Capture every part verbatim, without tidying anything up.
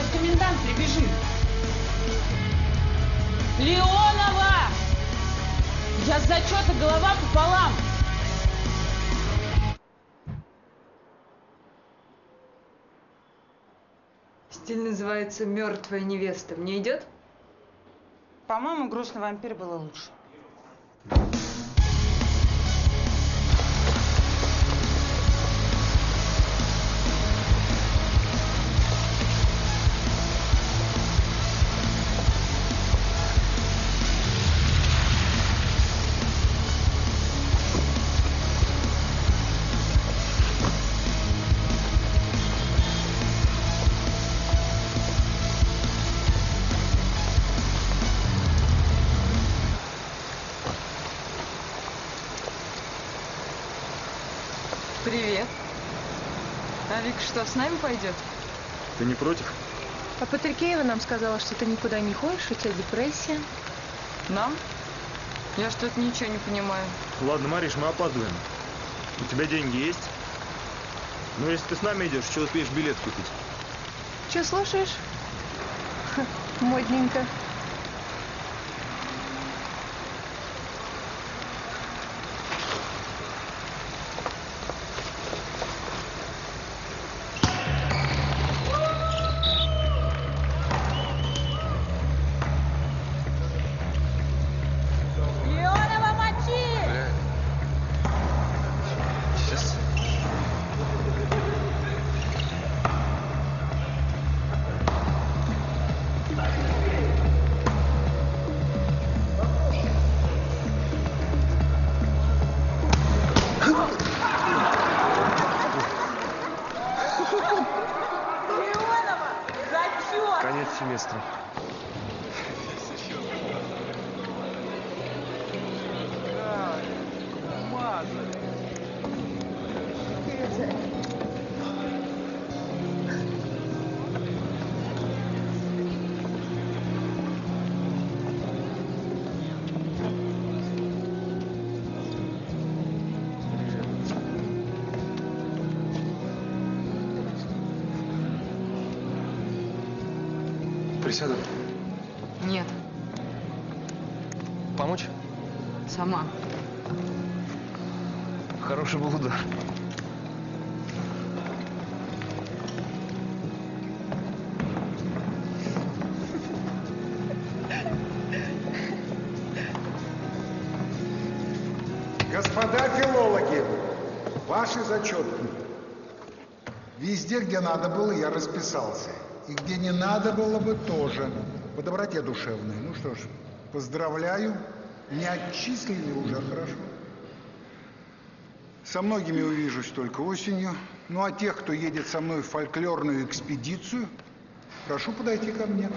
Сейчас комендант прибежит. Леонова! Я с зачета голова пополам. Стиль называется «Мертвая невеста». Мне идет? По-моему, грустный вампир было лучше. Привет. А Вика что, с нами пойдет? Ты не против? А Патрикеева нам сказала, что ты никуда не ходишь, у тебя депрессия. Нам? Я что-то ничего не понимаю. Ладно, Мариш, мы опаздываем. У тебя деньги есть? Ну, если ты с нами идешь, что успеешь билет купить? Че слушаешь? Ха, модненько. Семестра. Присяду? Нет. Помочь? Сама. Хороший был удар. Господа филологи, ваши зачетки. Везде, где надо было, я расписался. И где не надо было бы, тоже. По доброте душевной. Ну что ж, поздравляю. Не отчислили уже, хорошо. Со многими увижусь только осенью. Ну а тех, кто едет со мной в фольклорную экспедицию, прошу подойти ко мне.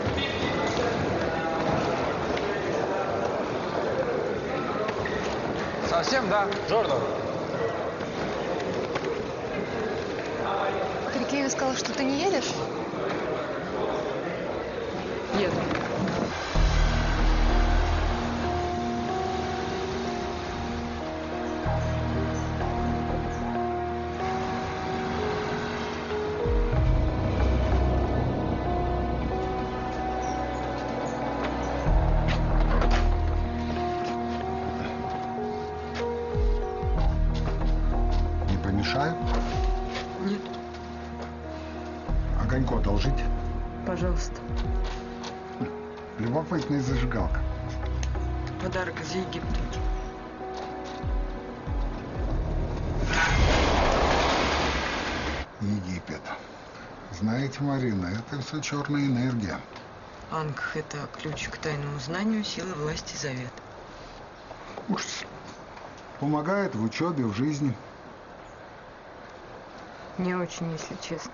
Совсем, да, Джордан? Патрикеева сказал, что ты не едешь? Еду. Не помешаю? Нет. Огоньку одолжить? Пожалуйста. Любопытная зажигалка. Подарок из Египта. Египет. Знаете, Марина, это все черная энергия. Ангх – это ключ к тайному знанию, силы, власти, завет. Уж помогает в учебе, в жизни. Не очень, если честно.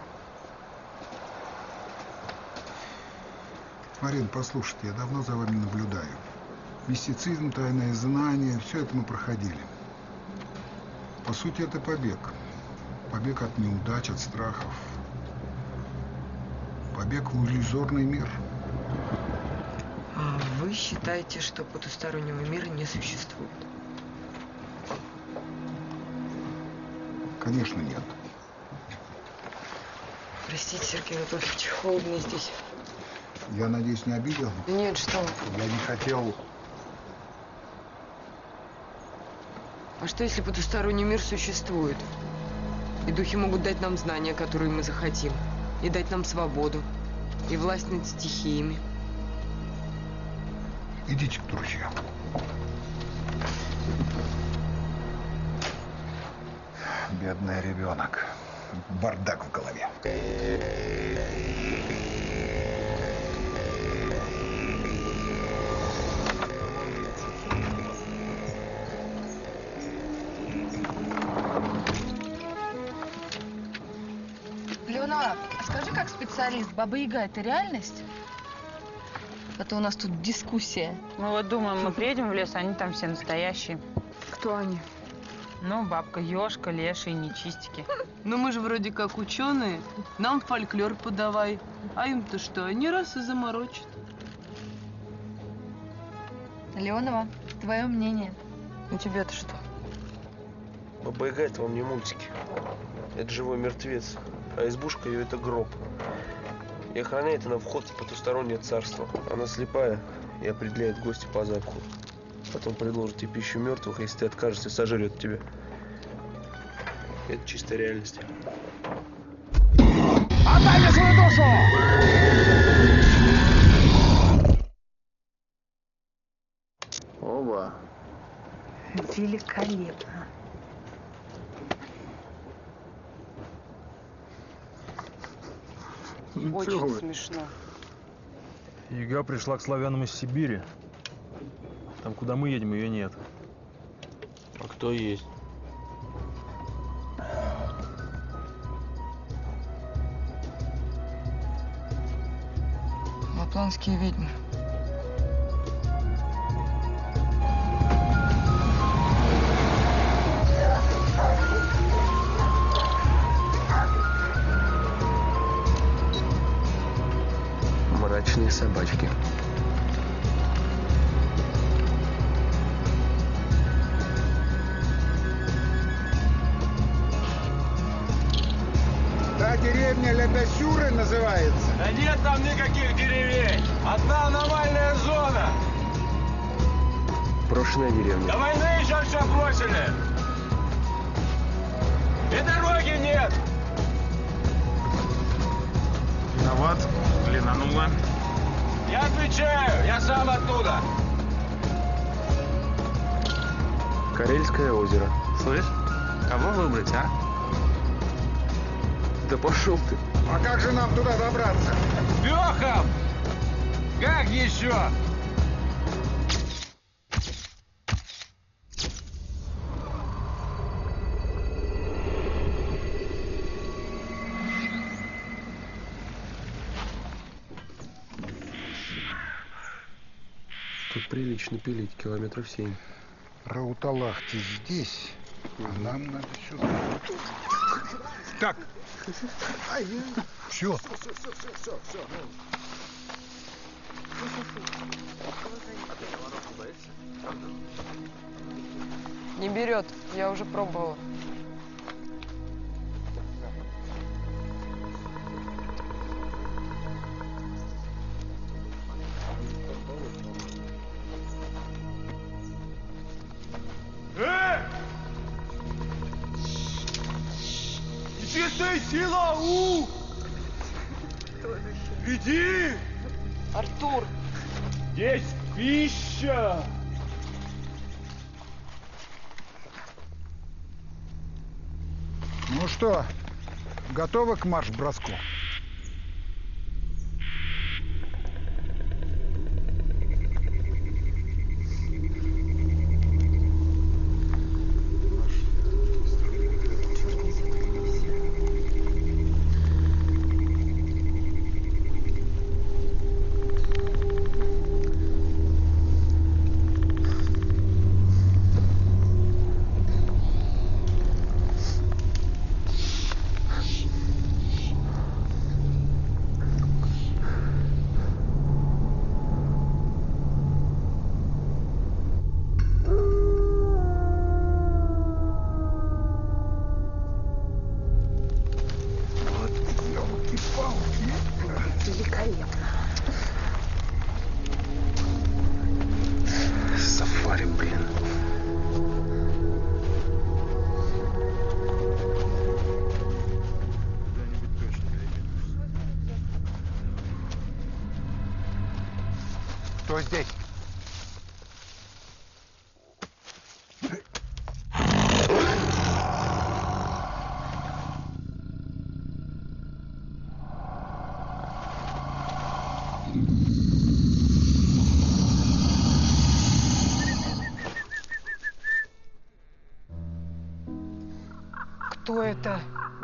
Марин, послушайте, я давно за вами наблюдаю. Мистицизм, тайное знание, все это мы проходили. По сути, это побег. Побег от неудач, от страхов. Побег в иллюзорный мир. А вы считаете, что потустороннего мира не существует? Конечно, нет. Простите, Сергей Анатольевич, холодно здесь. Я надеюсь, не обидел? Нет, что вы. Я не хотел... А что, если потусторонний мир существует? И духи могут дать нам знания, которые мы захотим. И дать нам свободу. И власть над стихиями. Идите к друзьям. Бедный ребенок. Бардак в голове. Леонова, а скажи, как специалист, Баба-Яга – это реальность? А то у нас тут дискуссия. Мы вот думаем, мы приедем в лес, а они там все настоящие. Кто они? Ну, бабка Ёшка, леший, нечистики. Ну мы же вроде как ученые. Нам фольклор подавай. А им-то что, они раз и заморочат. Леонова, твое мнение. У тебя-то что? Баба-Яга – это вам не мультики. Это живой мертвец. А избушка ее – это гроб. И охраняет она вход в потустороннее царство. Она слепая и определяет гостя по запаху. Потом предложит тебе пищу мертвых, если ты откажешься, сожрет тебя. Это чистая реальность. Отдай свою душу! Оба. Великолепно. Очень смешно. Яга пришла к славянам из Сибири. Там, куда мы едем, ее нет. А кто есть? Лапландские ведьмы. Мрачные собачки. Та деревня Лебесюры называется. Да нет там никаких деревень. Одна аномальная зона. Брошенная деревня. До войны еще все бросили. И дороги нет. Виноват, длинанула. Я отвечаю, я сам оттуда. Карельское озеро. Слышь, кого выбрать, а? Да пошел ты. А как же нам туда добраться? Лехом! Как еще? Тут прилично пилить, километров семь. Рауталахти здесь, а нам надо сюда. Так. Все. Не берет, я уже пробовала. Чистая сила! У! Иди! Артур! Здесь пища! Ну что, готовы к марш-броску? здесь. Кто это?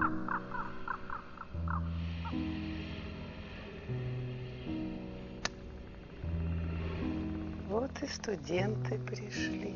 Вот и студенты пришли.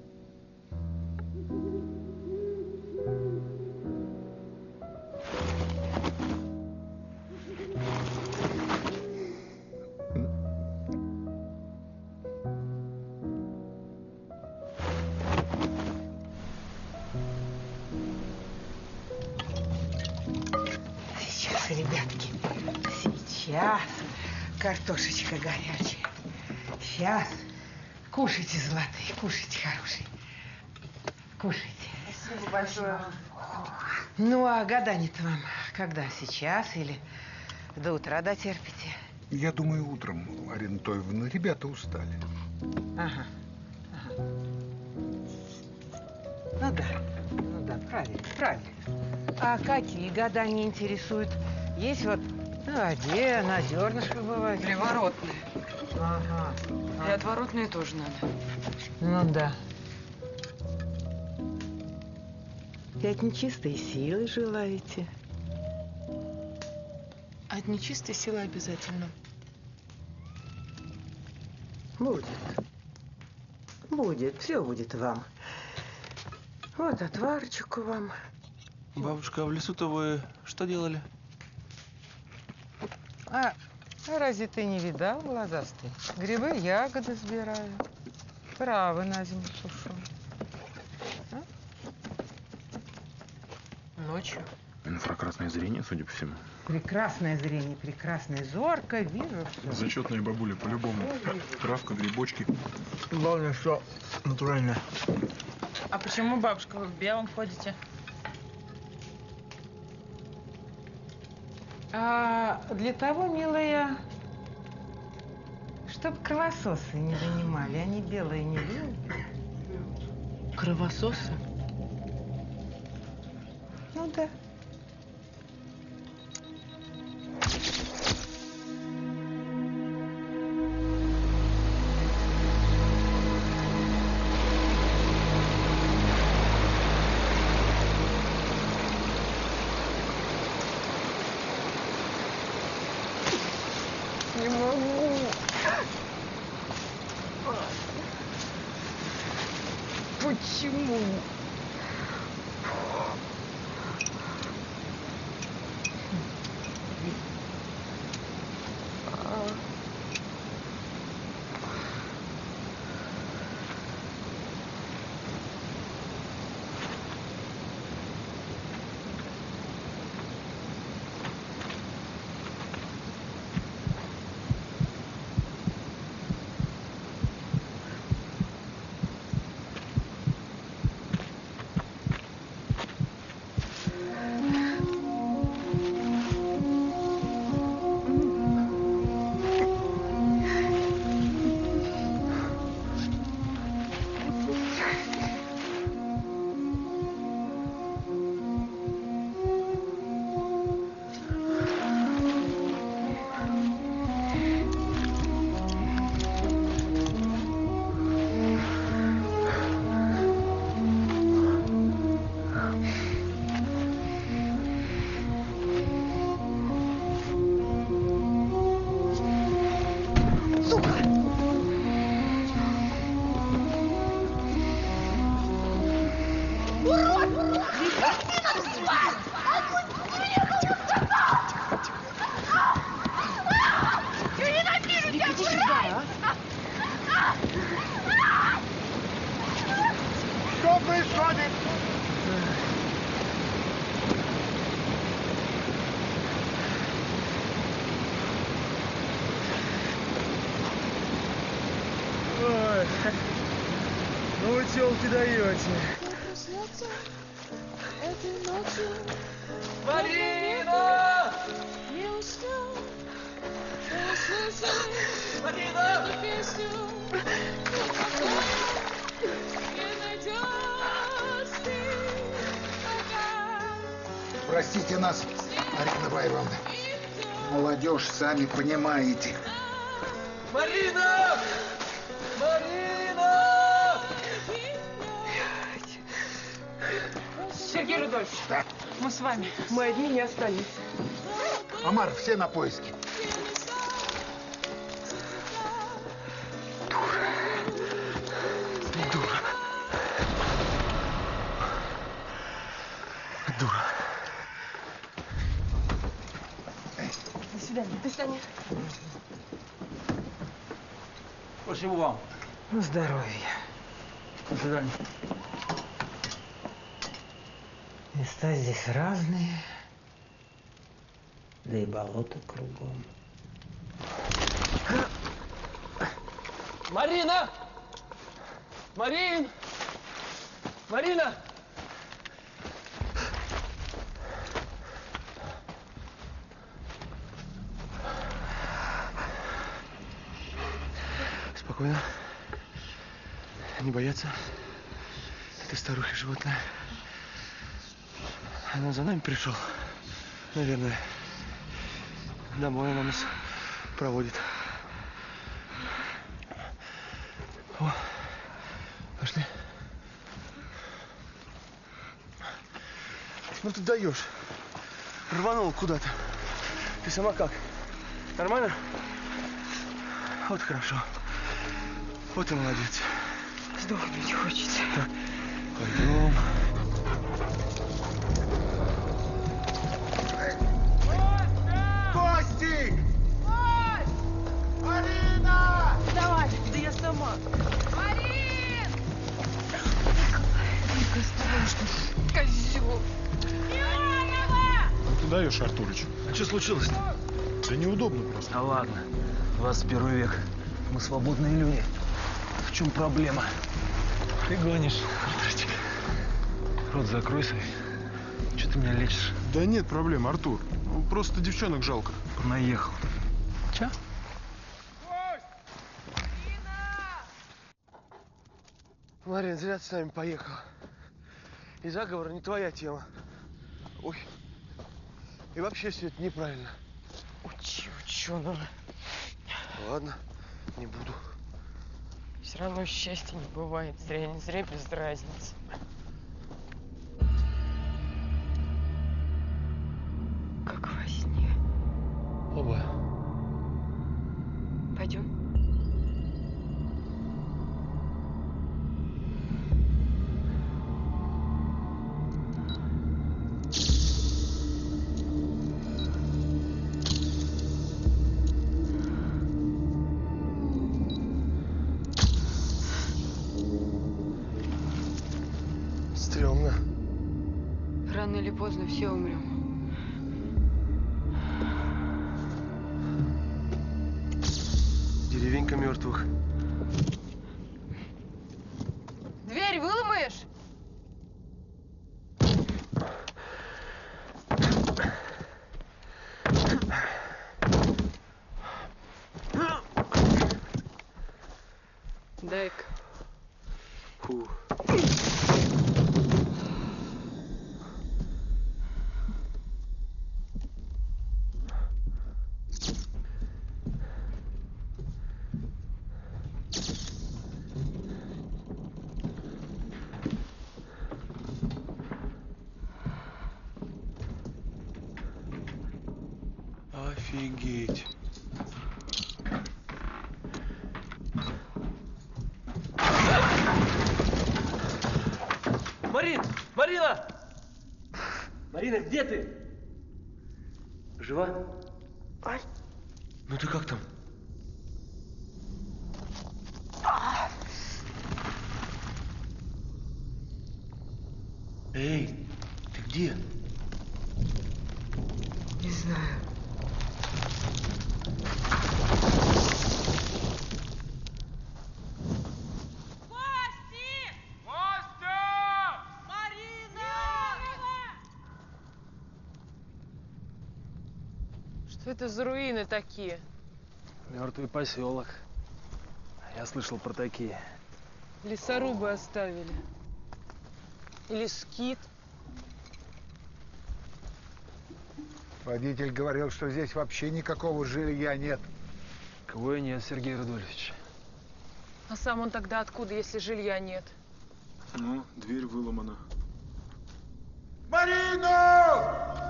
Сейчас, ребятки, сейчас картошечка горячая. Сейчас. Кушайте, золотые, кушайте, хорошие. Кушайте. Спасибо большое. Ну, а гадание-то вам когда? Сейчас или до утра дотерпите? Я думаю, утром, Арина Анатольевна, ребята устали. Ага. Ага. Ну да, ну да, правильно, правильно. А какие гадания интересуют? Есть вот на воде, на зернышко бывает. Приворотные. Ага. И отворотные тоже надо. Ну да. Опять нечистой силы желаете? От нечистой силы обязательно. Будет. Будет, все будет вам. Вот отварчику вам. Бабушка, а в лесу-то вы что делали? А, а разве ты не видал, глазастый? Грибы, ягоды сбираю. Травы на зиму сушу. А? Ночью. Инфракрасное зрение, судя по всему. Прекрасное зрение, прекрасное, зорко, вижу все. Зачетные бабули, по-любому. Травка, грибочки. Главное, что натурально. А почему, бабушка, вы в белом ходите? А для того, милая, чтоб кровососы не занимали. Они белые не любят. Кровососы? Ну да. Не могу. Почему? Что происходит? Ой, ну вы тёлки даете. Марина! Простите нас, Арина Ивановна. Молодежь, сами понимаете. Марина! Марина! Сергей Рудольевич, Да. мы с вами. Мы одни не остались. Амар, все на поиски. Дура. Дура. До свидания. До свидания. Спасибо вам. На здоровье. До свидания. Места здесь разные. Да и болото кругом. Марина! Марин! Марина! Спокойно. Не бояться. Ты старуха животное. Она за нами пришел. Наверное. Домой она нас проводит. О, пошли. Ну ты даешь. Рванул куда-то. Ты сама как? Нормально? Вот хорошо. Вот и молодец. Сдохнуть хочется. Пойдем. Костик! Арина! Давай, да я сама. Марин! Только осторожно, козел. Ты даешь, Артурыч. А что случилось-то? Да неудобно просто. Да ладно. двадцать первый век. Мы свободные люди. В чем проблема? Ты гонишь. Рот закрой свой. Что ты меня лечишь? Да нет проблем, Артур. Ну, просто девчонок жалко. Наехал. Че? Марин, зря ты с нами поехал. И заговор не твоя тема. Ой. И вообще все это неправильно. Учи ученого. Ладно, не буду. Все равно счастья не бывает. Зря, не зря, без разницы. Как во сне. Оба. Пойдем. Стремно. Рано или поздно все умрем. Деревенька мертвых. Дверь выломаешь? Дай-ка. Фу. Офигеть. Марин! Марина! Марина, где ты? Жива? Ай. Ну ты как там? Эй, ты где? Не знаю. Что это за руины такие? Мертвый поселок. Я слышал про такие. Лесорубы оставили. Или скит. Водитель говорил, что здесь вообще никакого жилья нет. Кого и нет, Сергей Рудольфович. А сам он тогда откуда, если жилья нет? Ну, дверь выломана. Марину!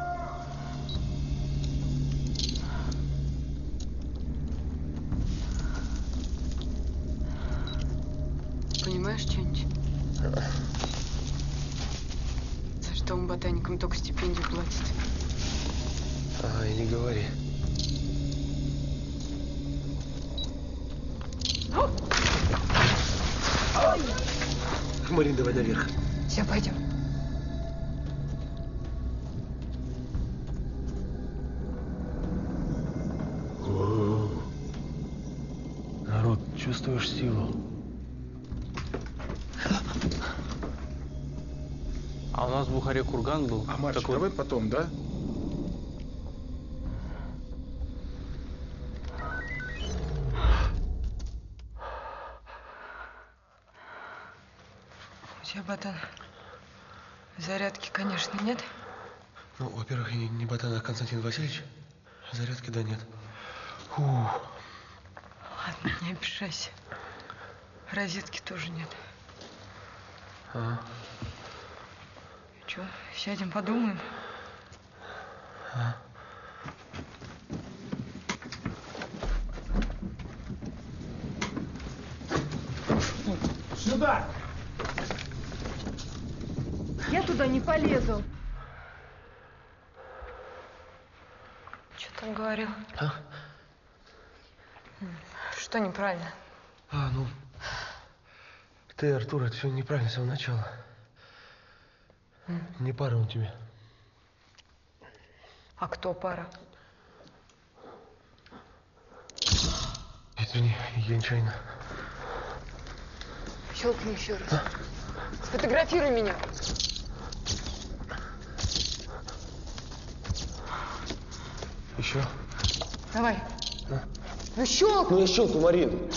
Понимаешь что-нибудь? За что он ботаникам только стипендию платит? Ага, и не говори. Марин, давай наверх. Все, пойдем. Народ, чувствуешь силу? А у нас в Бухаре курган был. А матч такой... давай потом, да? У тебя, ботан, зарядки, конечно, нет? Ну, во-первых, я не, не ботан, а Константин Васильевич. Зарядки да нет. Фу. Ладно, не обижайся. Розетки тоже нет. А? Че, сядем, подумаем? А? Сюда! Я туда не полезу. Что там говорил? А? Что неправильно? А, ну, ты, Артур, это все неправильно с самого начала. М? Не пара он тебе. А кто пара? Извини, я нечаянно. Щелкни еще раз. А? Сфотографируй меня. Еще? Давай. А? Ну щелкни. Ну я щелкну, Марин.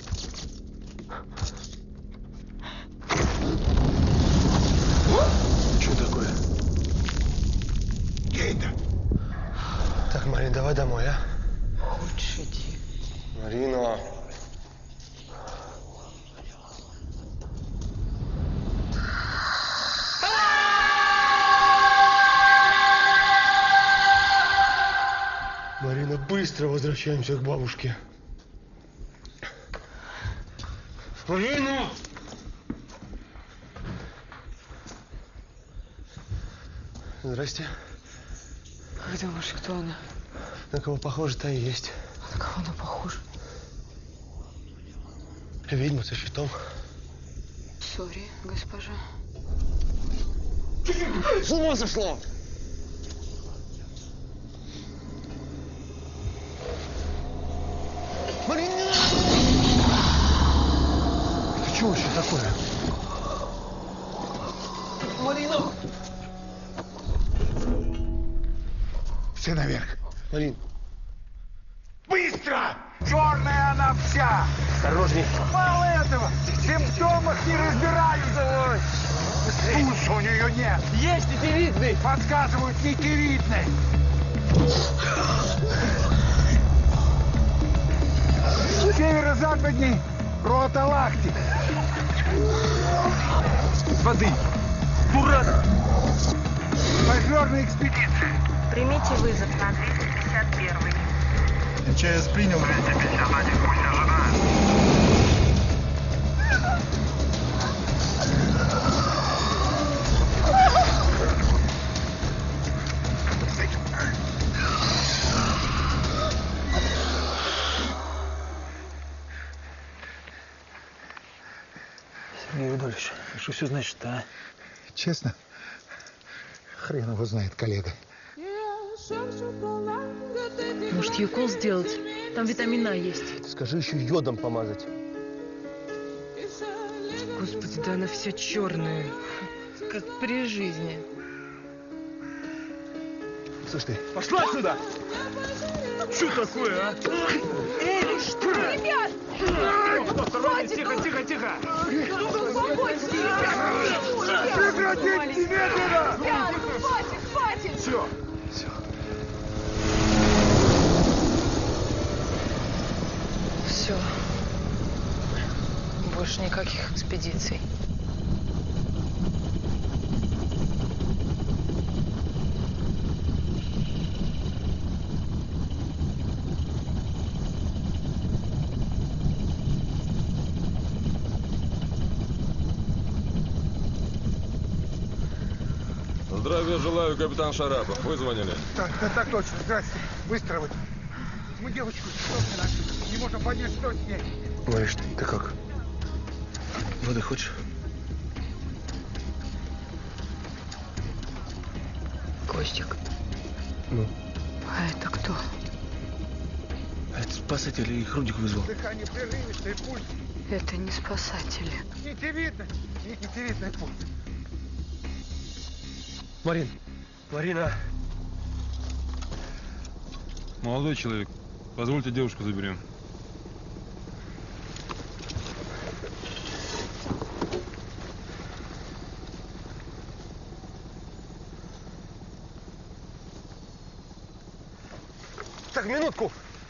Что такое? Гейта! Так, Марин, давай домой, а? Хочешь иди. Марина. Марина, быстро возвращаемся к бабушке. Марина! Здрасте. Как думаешь, кто она? На кого похоже, та и есть. А на кого она похожа? Ведьма со щитом. Сори, госпожа. С ума сошла! Марина, не надо! Это что вообще такое? Марина! Все наверх. Марин. Быстро! Черная она вся! Осторожней. Мало этого! В симптомах не разбираются! Пульса у нее нет! Есть нитевидный! Подсказывают нитевидный! Северо-западней Роталахти. Воды! Дурак! Фольклорная экспедиция. Примите вызов на двести пятьдесят один. МЧС принял. двести пятьдесят один, пусть ожидает. Сергей Рудольфович, что все значит, а? Честно? Хрен его знает, коллега. Может, ей укол сделать? Там витамин А есть. Скажи еще йодом помазать. Господи, да она вся черная. Как при жизни. Слышь ты. Пошла отсюда! Что такое, а? Эй, вы что? Ребят! Осторожно, тихо, тихо, тихо! Успокойтесь, ребят! Прекратите немедленно! Ребят, хватит, хватит! Все, все. Все. Больше никаких экспедиций. Здравия желаю, капитан Шарапов. Вы звонили? Так, так, так точно. Здрасте. Быстро вы. Мы девочку не нашли. Не можем понять, что с ней. Мариш, ты как? Воды хочешь? Костик. Ну? А это кто? А это спасатели, их Рудик вызвал. Дыхание прерывистое, пульс. Это не спасатели. Нитевидный. Нитевидный пульс. Марин, Марина. Молодой человек, позвольте девушку заберем. Так, минутку.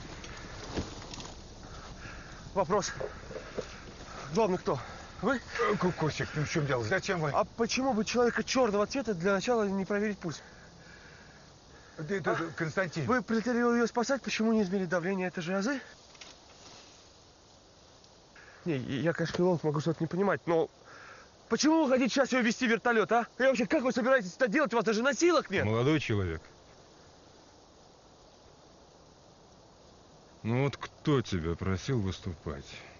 Вопрос. Главный кто? Вы? Кукусик, ну в чем дело? Зачем вы? А почему бы человека черного цвета для начала не проверить пульс? Ты, ты, а? Константин. Вы прилетели ее спасать, почему не измерить давление? Это же азы? Не, я, конечно, филолог, могу что-то не понимать, но почему вы хотите сейчас ее везти в вертолет, а? И вообще, как вы собираетесь это делать? У вас даже носилок нет. Молодой человек. Ну вот кто тебя просил выступать?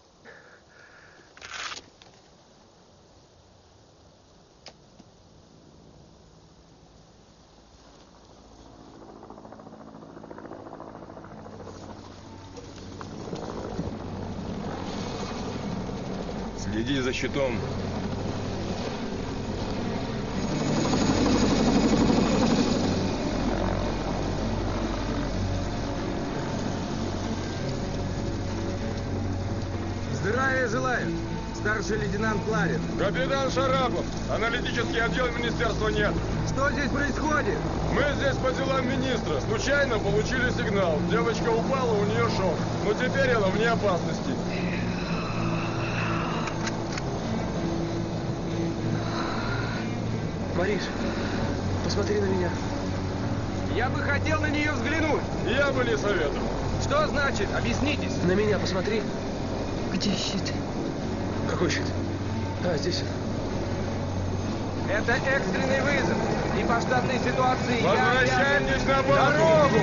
Следи за щитом. Здравия желаю, старший лейтенант Ларин. Капитан Шарапов, аналитический отдел министерства нет. Что здесь происходит? Мы здесь по делам министра. Случайно получили сигнал. Девочка упала, у нее шок. Но теперь она вне опасности. Мариш, посмотри на меня. Я бы хотел на нее взглянуть. Я бы не советовал. Что значит? Объяснитесь. На меня посмотри. Где щит? Какой щит? А, здесь. Это экстренный вызов. И по штатной ситуации Возвращайтесь я... на дорогу!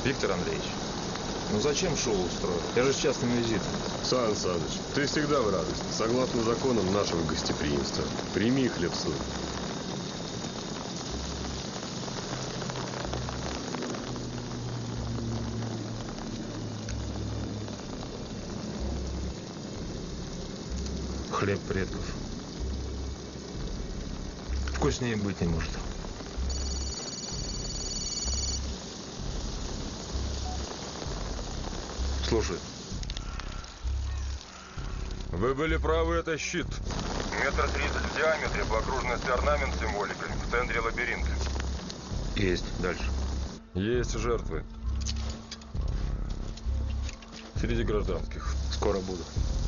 Виктор Андреевич, ну зачем шоу устроил? Я же с частным визитом. Сан Саныч, ты всегда в радости. Согласно законам нашего гостеприимства. Прими хлеб соль. Хлеб предков. Вкуснее быть не может. Слушай. Вы были правы, это щит. Метр тридцать в диаметре, по окружности орнамент с символикой. В центре лабиринт. Есть. Дальше. Есть жертвы. Среди гражданских. Скоро буду.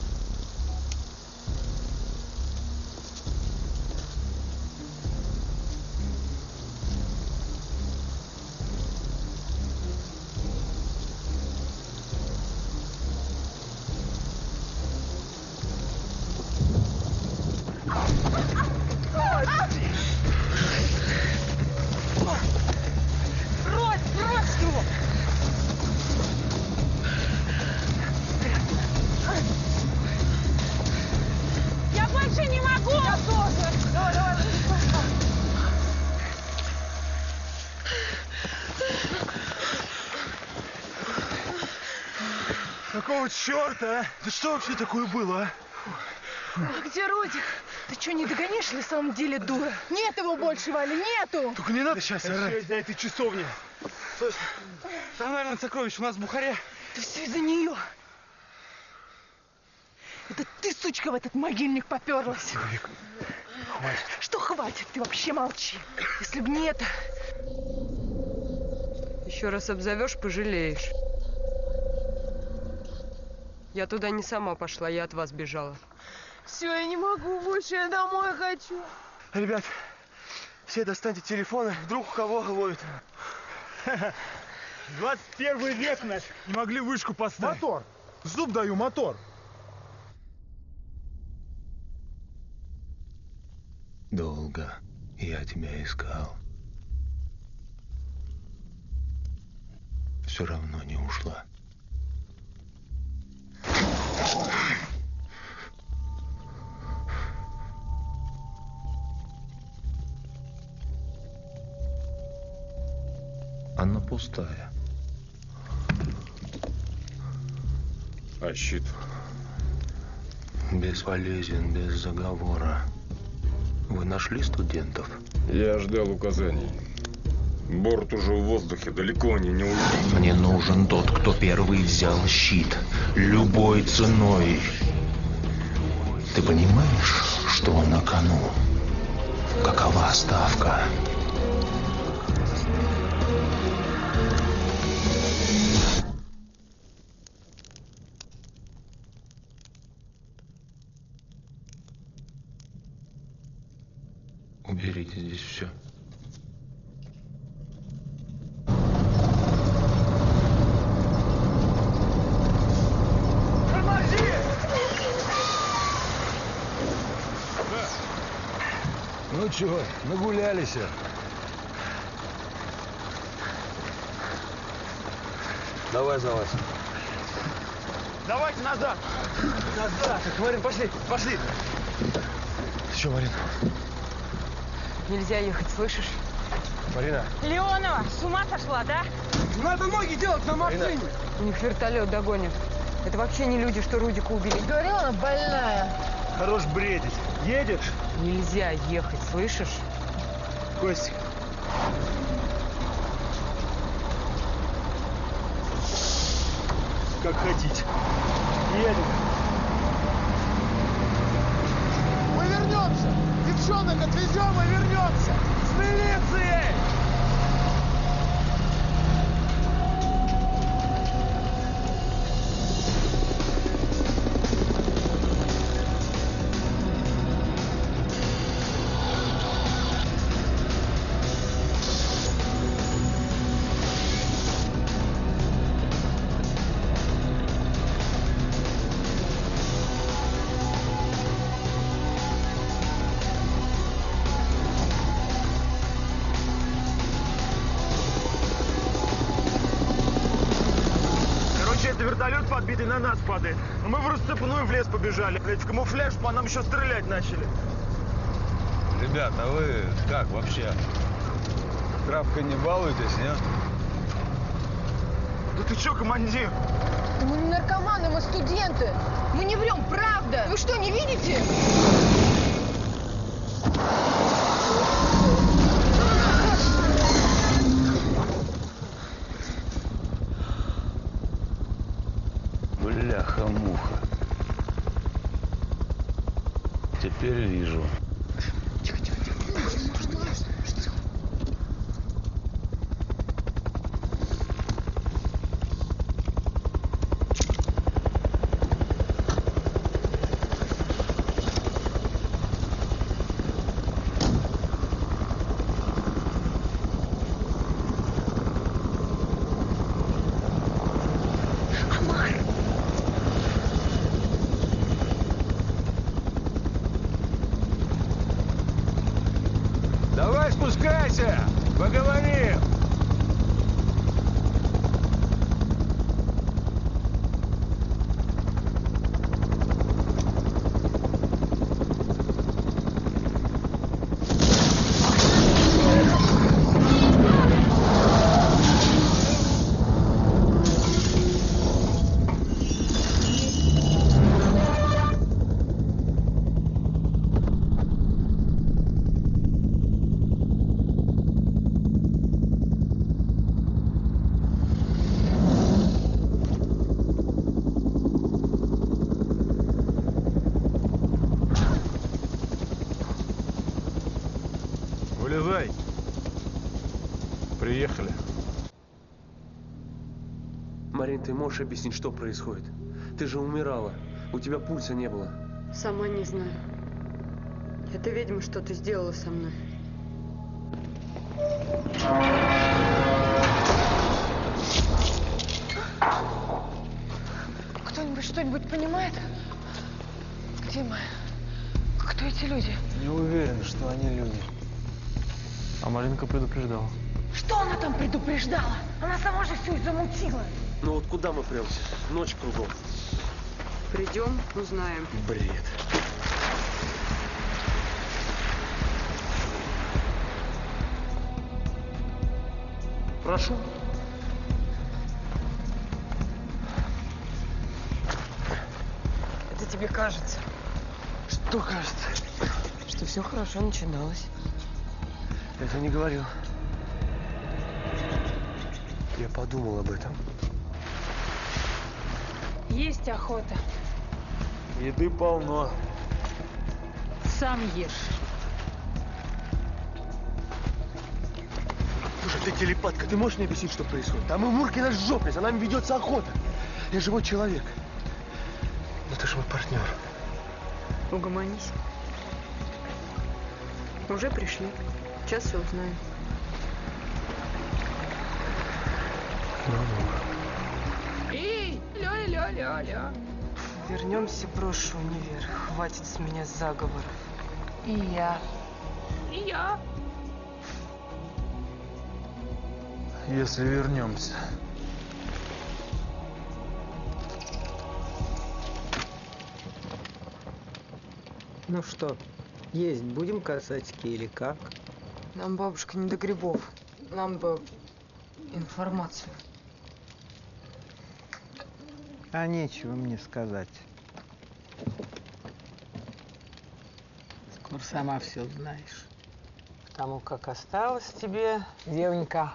Какого черта, а? Да что вообще такое было, а? А где Родик? Ты что, не догоняешь на самом деле, дура? Нет его больше, Валя, нету! Только не надо сейчас орать. Из-за этой часовни. Слушай, там, наверное, сокровищ у нас в Бухаре. Это все из-за нее. Это ты, сучка, в этот могильник поперлась. Вик, хватит. Что хватит? Ты вообще молчи. Если б не это... Еще раз обзовешь, пожалеешь. Я туда не сама пошла, я от вас бежала. Все, я не могу больше, я домой хочу. Ребят, все достаньте телефоны, вдруг у кого ловит. двадцать первый век, наш. Не могли вышку поставить. Мотор. Зуб даю, мотор. Долго я тебя искал. Все равно не ушла. Она пустая. А щит? Бесполезен, без заговора. Вы нашли студентов? Я ждал указаний. Борт уже в воздухе, далеко они не уйдут. Мне нужен тот, кто первый взял щит. Любой ценой. Ты понимаешь, что на кону? Какова ставка? Уберите здесь все. Ну чего, нагулялись? Давай, залазь. Давайте назад. Назад. Так, Марин, пошли, пошли. Ты что, Марин? Нельзя ехать, слышишь? Марина. Леонова, с ума сошла, да? Надо ноги делать на машине. Марина. У них вертолет догонит. Это вообще не люди, что Рудика убили. Говорила, она больная. Хорош бредить. Едешь? Нельзя ехать, слышишь? Костик. Как хотите. Едем. Мы вернемся. Девчонок отвезем и вернемся. С милицией! подбитый на нас падает. Мы в расцепную в лес побежали. Блядь, в камуфляж по нам еще стрелять начали. Ребят, а вы как вообще? Травкой не балуетесь, нет? Да ты че, командир? Да мы не наркоманы, мы студенты. Мы не врем, правда. Вы что, не видите? Бляха-муха. Теперь вижу. Давай спускайся, поговорим. Вылезай. Приехали. Марин, ты можешь объяснить, что происходит? Ты же умирала. У тебя пульса не было. Сама не знаю. Эта ведьма что-то сделала со мной. Кто-нибудь что-нибудь понимает? Где мы? Кто эти люди? Не уверен, что они люди. А Маринка предупреждала. Что она там предупреждала? Она сама же все замутила. Ну вот куда мы премся? Ночь кругом. Придем, узнаем. Бред. Прошу. Это тебе кажется. Что кажется? Что все хорошо начиналось. Это не говорил. Я подумал об этом. Есть охота. Еды полно. Сам ешь. Слушай, ты телепатка, ты можешь мне объяснить, что происходит? А мы Муркина жопе, за нами ведется охота. Я живой человек. Но ты же мой партнер. Угомонись. Уже пришли. Сейчас все узнаем. Эй, ля-ля-ля-ля. Вернемся в брошенный универ. Хватит с меня заговоров. И я. И я. Если вернемся. Ну что, есть будем касатики или как? Нам, бабушка, не до грибов. Нам бы информацию. А нечего мне сказать. Скоро сама все знаешь. Потому как осталось тебе, девонька,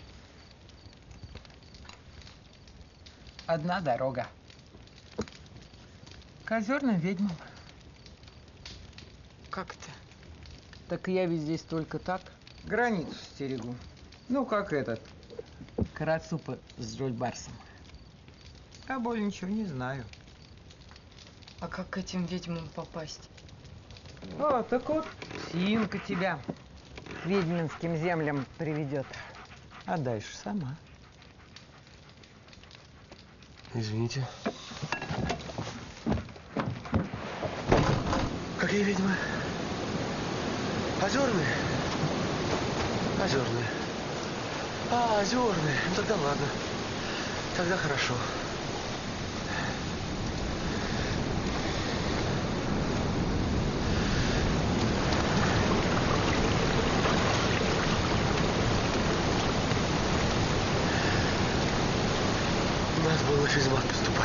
одна дорога. К озерным ведьмам. Как это? Так я ведь здесь только так. Границу стерегу. Ну, как этот. Карацупа с Джольбарсом. А более ничего не знаю. А как к этим ведьмам попасть? О, так вот, Синка тебя к ведьминским землям приведет. А дальше сама. Извините. Какие ведьмы? Озерные? Озерные. А, озерные. Ну тогда ладно. Тогда хорошо. было через вас поступать.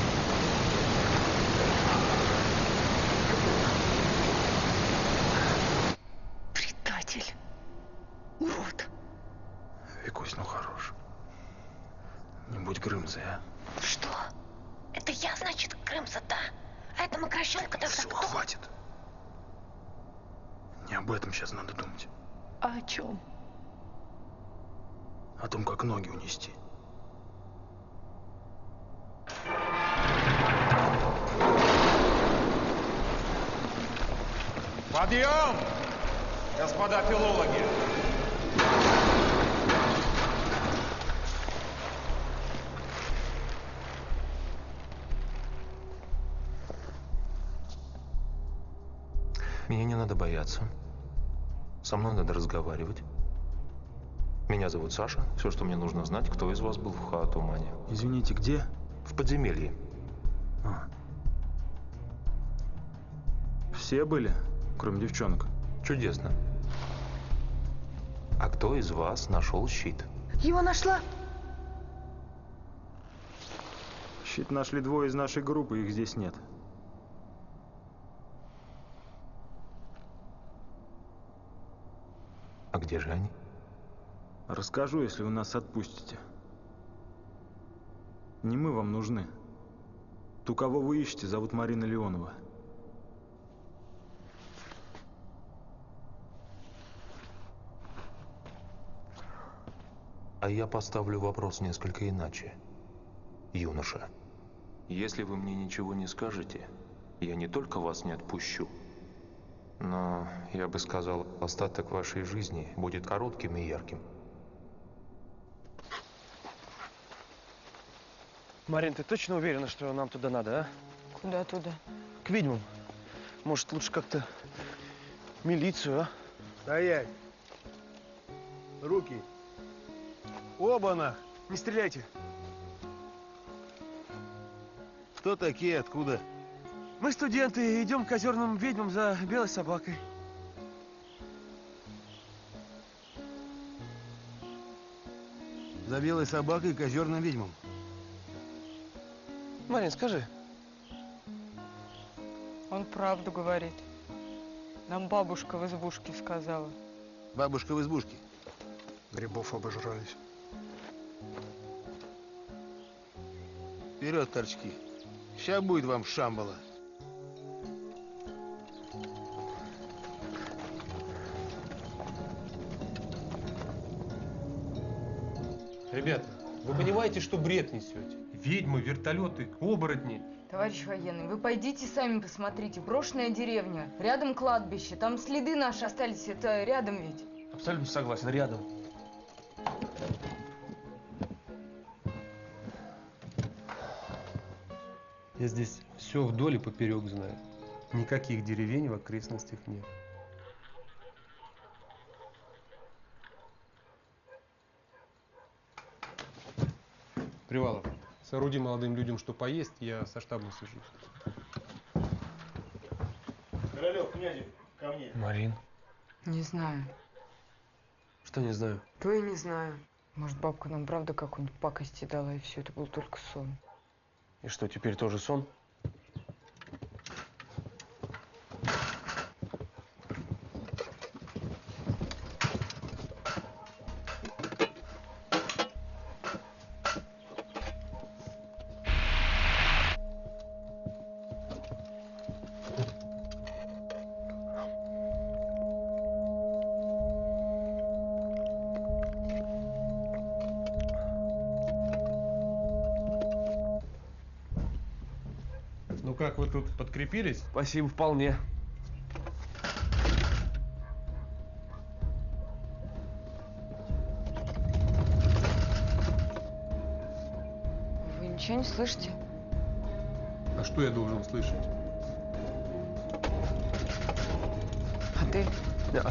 Предатель. Урод. Викусь, ну хорош. Не будь Грымзой, а? Что? Это я, значит, Грымза, да? А эта мокрощенка тогда Все, кто? хватит. Не об этом сейчас надо думать. А о чем? О том, как ноги унести. Подъем! Господа филологи! Меня не надо бояться. Со мной надо разговаривать. Меня зовут Саша. Все, что мне нужно знать, кто из вас был в Хаотумане. Извините, где? В подземелье. А. Все были, кроме девчонок? Чудесно. А кто из вас нашел щит? Его нашла. Щит нашли двое из нашей группы, их здесь нет. А где же они? Расскажу, если вы нас отпустите. Не мы вам нужны. Ту, кого вы ищете, зовут Марина Леонова. А я поставлю вопрос несколько иначе. Юноша, если вы мне ничего не скажете, я не только вас не отпущу, но, я бы сказал, остаток вашей жизни будет коротким и ярким. Марин, ты точно уверена, что нам туда надо, а? Куда туда? К ведьмам. Может, лучше как-то милицию, а? Стоять! Руки! Оба-на! Не стреляйте! Кто такие, откуда? Мы студенты, идем к озерным ведьмам за белой собакой. За белой собакой к озерным ведьмам. Марин, скажи. Он правду говорит. Нам бабушка в избушке сказала. Бабушка в избушке. Грибов обожрались. Вперед, торчки. Ща будет вам шамбала. Ребята, вы понимаете, что бред несете? Ведьмы, вертолеты, оборотни. Товарищ военный, вы пойдите сами посмотрите. Брошенная деревня, рядом кладбище. Там следы наши остались, это рядом ведь. Абсолютно согласен, рядом. Я здесь все вдоль и поперек знаю. Никаких деревень в окрестностях нет. Привалов, сооруди молодым людям что поесть, я со штабом свяжусь. Королев, князев, ко мне. Марин? Не знаю. Что не знаю? То и не знаю. Может, бабка нам правда какую-нибудь пакости дала, и все это был только сон. И что, теперь тоже сон? Ну как, вы тут подкрепились? Спасибо, вполне. Вы ничего не слышите? А что я должен слышать? А ты? Да.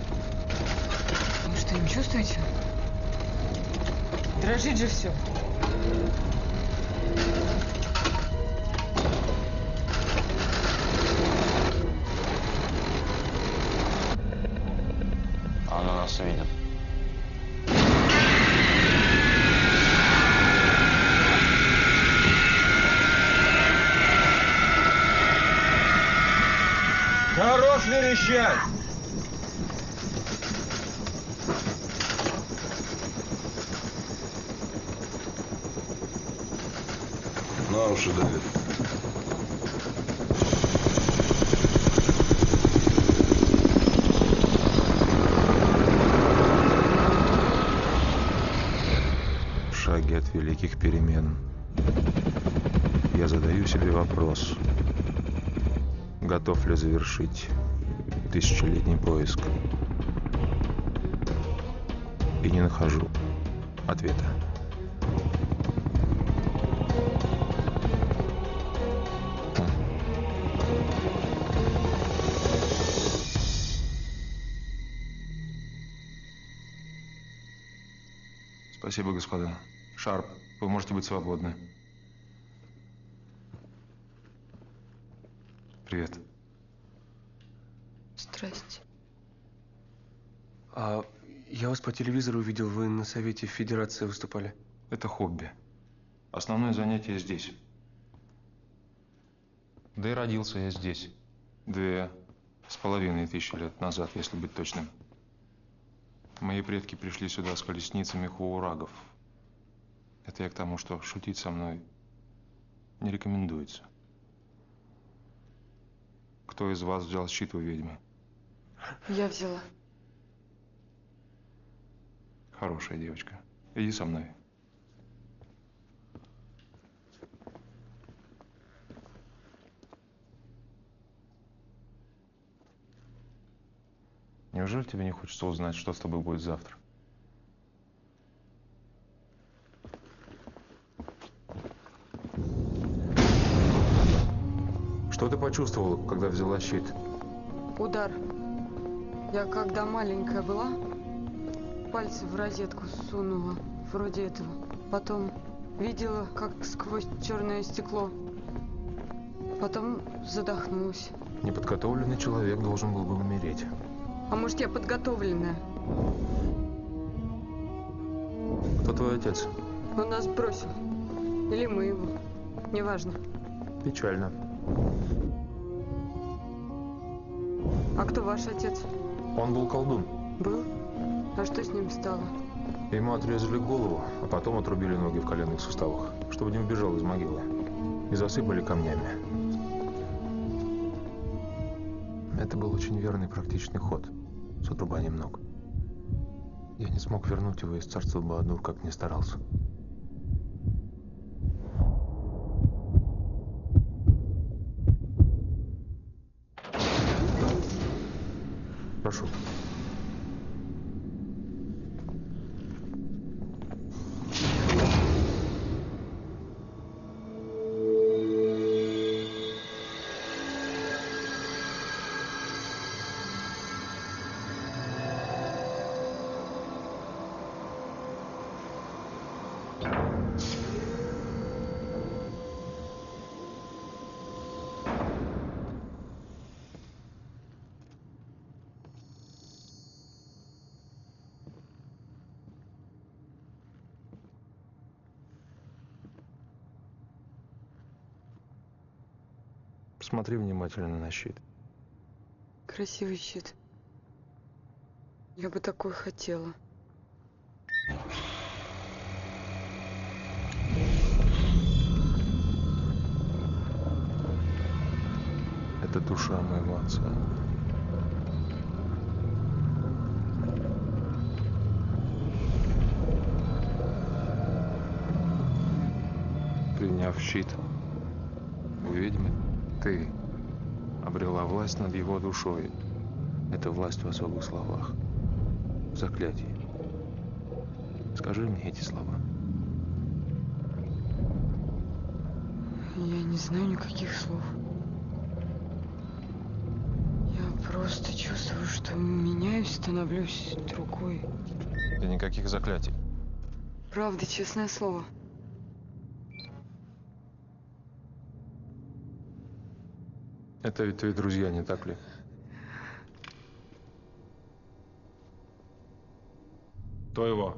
Вы что, не чувствуете? Дрожит же все. Она нас видит. Перемещать! На уши давит. Шаги от великих перемен. Я задаю себе вопрос, готов ли завершить тысячелетний поиск. И не нахожу ответа. Спасибо, господа. Шарп, вы можете быть свободны. Привет. Здрасте. А я вас по телевизору увидел, вы на Совете Федерации выступали. Это хобби. Основное занятие здесь. Да и родился я здесь. Две с половиной тысячи лет назад, если быть точным. Мои предки пришли сюда с колесницами хуурагов. Это я к тому, что шутить со мной не рекомендуется. Кто из вас взял щит у ведьмы? Я взяла. Хорошая девочка. Иди со мной. Неужели тебе не хочется узнать, что с тобой будет завтра? Что ты почувствовала, когда взяла щит? Удар. Я когда маленькая была, пальцы в розетку сунула, вроде этого. Потом видела, как сквозь черное стекло. Потом задохнулась. Неподготовленный человек должен был бы умереть. А может, я подготовленная? Кто твой отец? Он нас бросил. Или мы его. Неважно. Печально. А кто ваш отец? Он был колдун. Был? А что с ним стало? Ему отрезали голову, а потом отрубили ноги в коленных суставах, чтобы не убежал из могилы. И засыпали камнями. Это был очень верный практичный ход с отрубанием ног. Я не смог вернуть его из царства Баадур, как ни старался. Прошу. Смотри внимательно на щит. Красивый щит. Я бы такой хотела. Это душа моего отца. Приняв щит у ведьмы, ты обрела власть над его душой. Это власть в особых словах. В заклятии. Скажи мне эти слова. Я не знаю никаких слов. Я просто чувствую, что меняюсь, становлюсь другой. И никаких заклятий. Правда, честное слово. Это ведь твои друзья, не так ли? Кто его?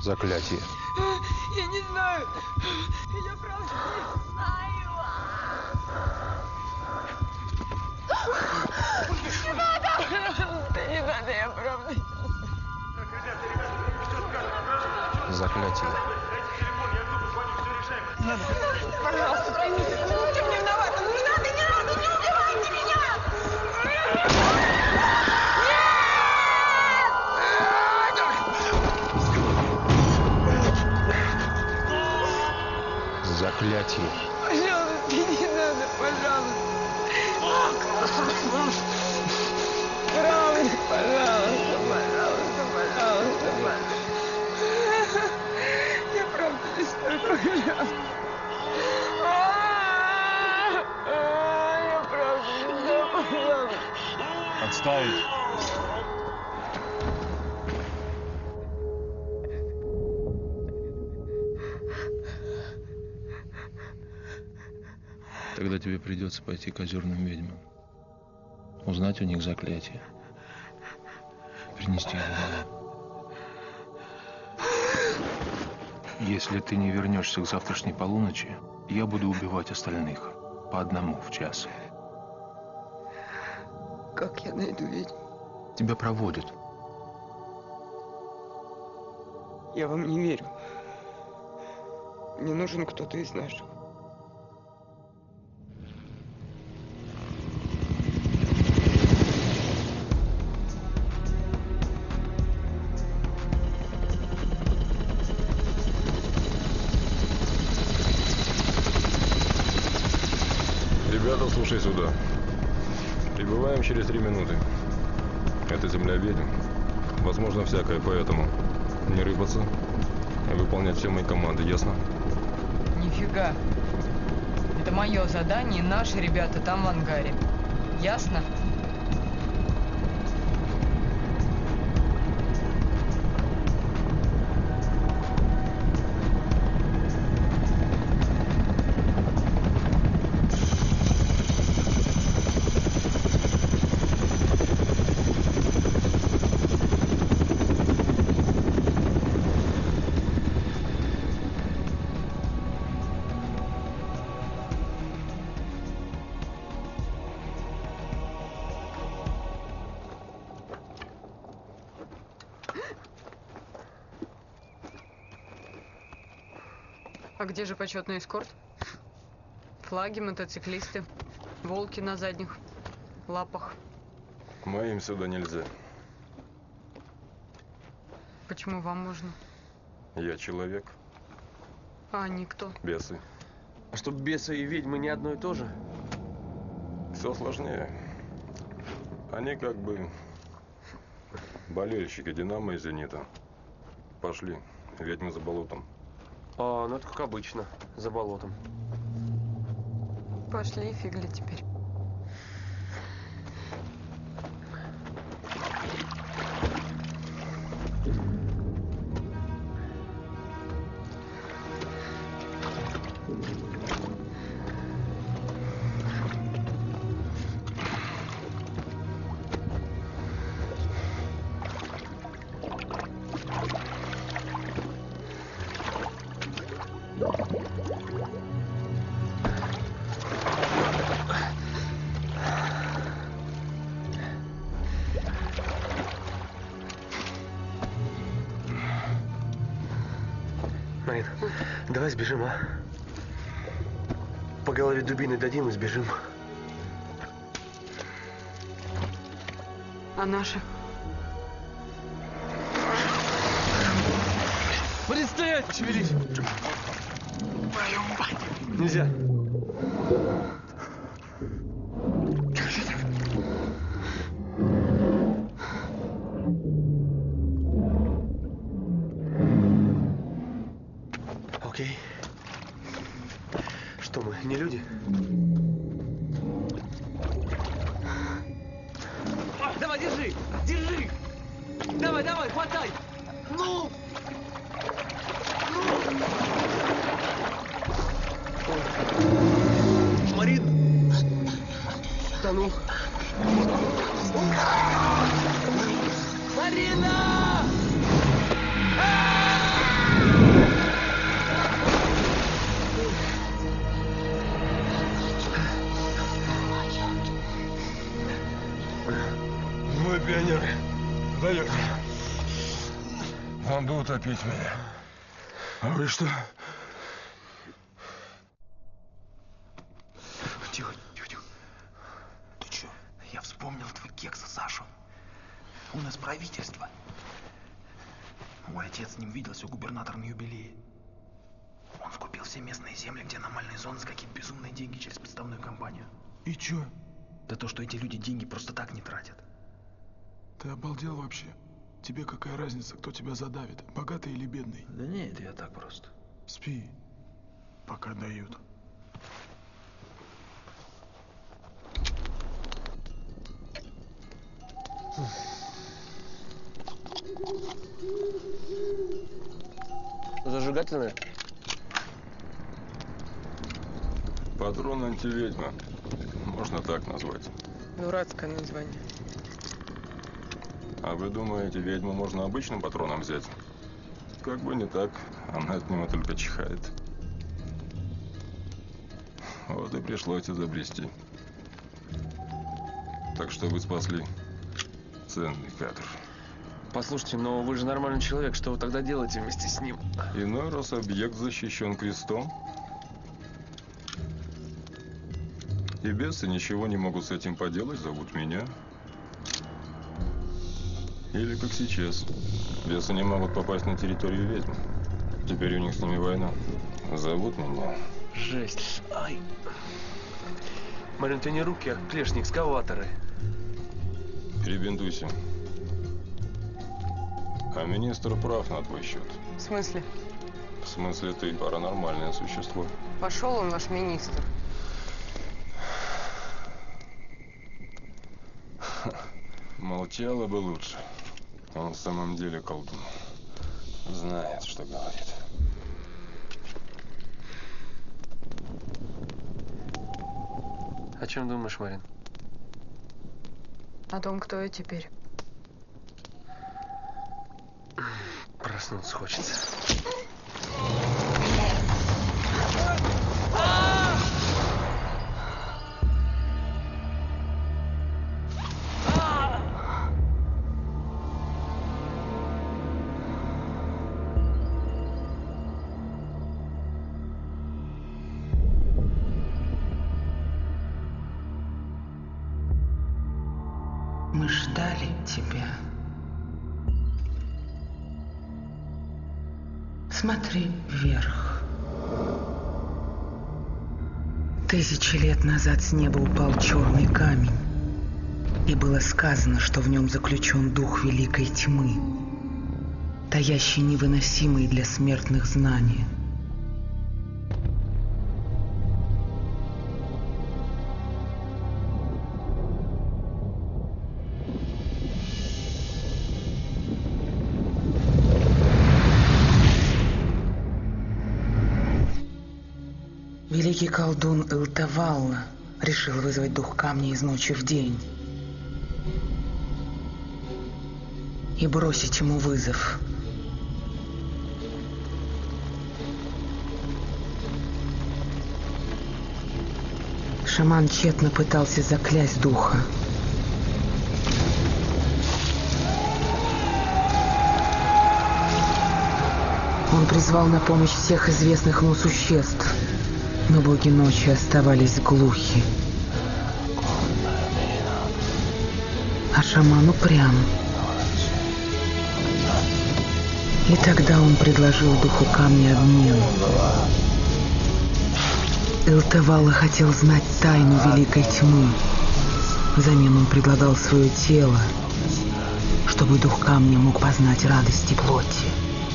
Заклятие. Я не знаю. Я правда не знаю. Не надо! Не надо, я правда. Заклятие. Надо. Пожалуйста, поймите, ну ничем не виновата. Ну не надо, не надо, не убивайте меня! Заклятие. Пожалуйста, не надо, пожалуйста. Правда, пожалуйста, пожалуйста, пожалуйста, пожалуйста. Я правда не знаю, пожалуйста. Я правда не знаю, пожалуйста. Отставить. Тогда тебе придется пойти к озерным ведьмам. Узнать у них заклятие. Принести его домой. Если ты не вернешься к завтрашней полуночи, я буду убивать остальных. По одному в час. Как я найду ведьму? Тебя проводят. Я вам не верю. Мне нужен кто-то из наших. Ребята, слушай сюда. Прибываем через три минуты. Это земля ведьм. Возможно, всякое, поэтому не рыпаться, а выполнять все мои команды, ясно? Нифига. Это мое задание, наши ребята там в ангаре. Ясно? А где же почетный эскорт? Флаги, мотоциклисты, волки на задних лапах. Моим сюда нельзя. Почему вам можно? Я человек. А они кто? Бесы. А чтоб бесы и ведьмы не одно и то же? Все сложнее. Они как бы болельщики Динамо и Зенита. Пошли. Ведьмы за болотом. А, ну это как обычно, за болотом. Пошли, и фиг ли теперь. Марин, давай сбежим, а? По голове дубиной дадим и сбежим. А наши? Блин, стоять! Пошевелись! Твою мать! Нельзя! Окей. Что мы, не люди? Давай, держи! Держи! Давай, давай, хватай! Ну! Марин! Да ну! Марина! А-а-а! Он бы утопить меня. А вы что? Тихо, тихо, тихо. Ты чё? Я вспомнил твой кекса Сашу. У нас правительство. Мой отец с ним виделся у губернатора на юбилее. Он скупил все местные земли, где аномальные зоны, за какие-то безумные деньги через подставную компанию. И чё? Да то, что эти люди деньги просто так не тратят. Ты обалдел вообще? Тебе какая разница, кто тебя задавит, богатый или бедный? Да нет, я так просто. Спи, пока дают. Зажигательное? Патрон антиведьма. Можно так назвать. Дурацкое название. А вы думаете, ведьму можно обычным патроном взять? Как бы не так, она от него только чихает. Вот и пришлось изобрести. Так что вы спасли ценный кадр. Послушайте, но вы же нормальный человек, что вы тогда делаете вместе с ним? Иной раз объект защищен крестом. И бесы ничего не могут с этим поделать, зовут меня. Или как сейчас. Бесы не могут попасть на территорию ведьм. Теперь у них с ними война. Зовут меня. Жесть. Ай. Марин, ты не руки, а клешни, экскаваторы. Перебинтуйся. А министр прав на твой счет. В смысле? В смысле, ты паранормальное существо. Пошел он, ваш министр. Молчало бы лучше. Он в самом деле колдун. Знает, что говорит. О чем думаешь, Марин? О том, кто я теперь. Проснуться хочется. Мы ждали тебя. Смотри вверх. Тысячи лет назад с неба упал черный камень, и было сказано, что в нем заключен дух великой тьмы, таящий невыносимые для смертных знания. Великий колдун Илтавалла решил вызвать дух камня из ночи в день и бросить ему вызов. Шаман тщетно пытался заклясть духа. Он призвал на помощь всех известных ему существ, но боги ночи оставались глухи. А шаман упрям. И тогда он предложил духу камня обмен. Илтавалла хотел знать тайну великой тьмы. Взамен он предлагал свое тело, чтобы дух камня мог познать радости плоти.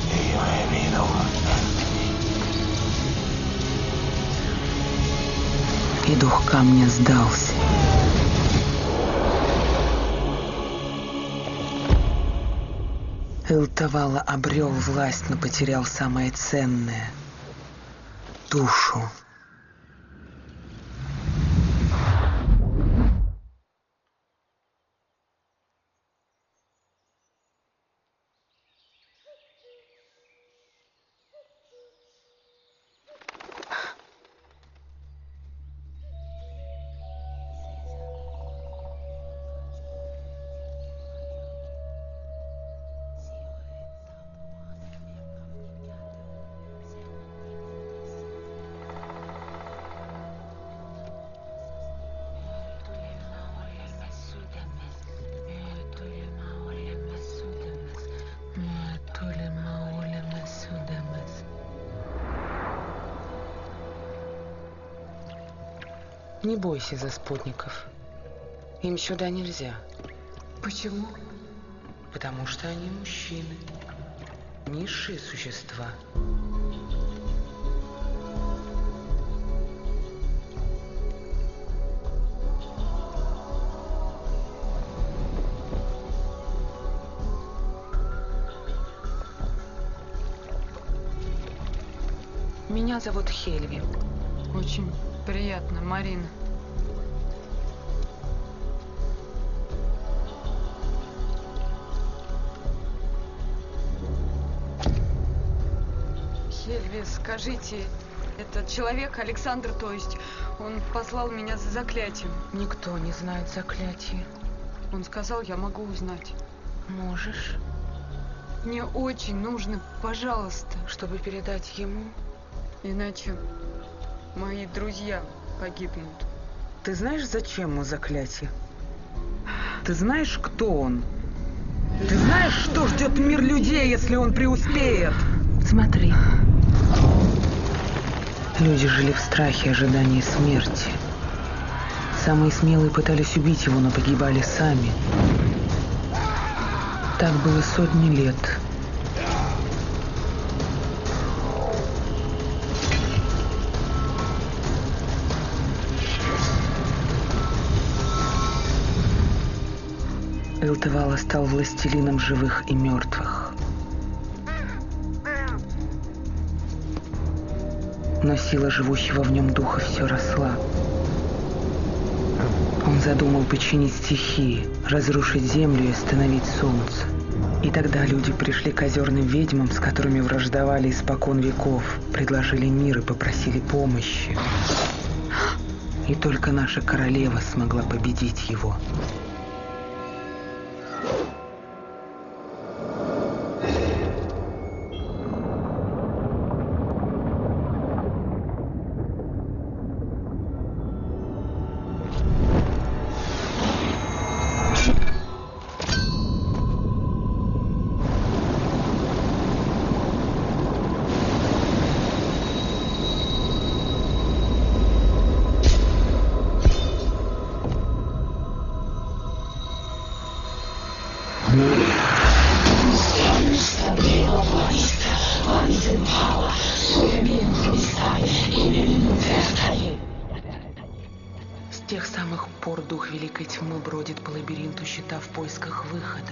И дух камня сдался. Илтавалла обрел власть, но потерял самое ценное — душу. Не бойся за спутников. Им сюда нельзя. Почему? Потому что они мужчины. Низшие существа. Меня зовут Хельви. Очень приятно, Марина. Хельви, скажите, этот человек, Александр, то есть, он послал меня за заклятием. Никто не знает заклятие. Он сказал, я могу узнать. Можешь. Мне очень нужно, пожалуйста. Чтобы передать ему? Иначе мои друзья погибнут. Ты знаешь, зачем ему заклятие? Ты знаешь, кто он? Ты знаешь, что ждет мир людей, если он преуспеет? Смотри. Люди жили в страхе ожидания смерти. Самые смелые пытались убить его, но погибали сами. Так было сотни лет. Элтевала стал властелином живых и мертвых. Но сила живущего в нем духа все росла. Он задумал починить стихии, разрушить землю и остановить солнце. И тогда люди пришли к озерным ведьмам, с которыми враждовали испокон веков, предложили мир и попросили помощи. И только наша королева смогла победить его. С тех самых пор дух Великой Тьмы бродит по лабиринту щита в поисках выхода.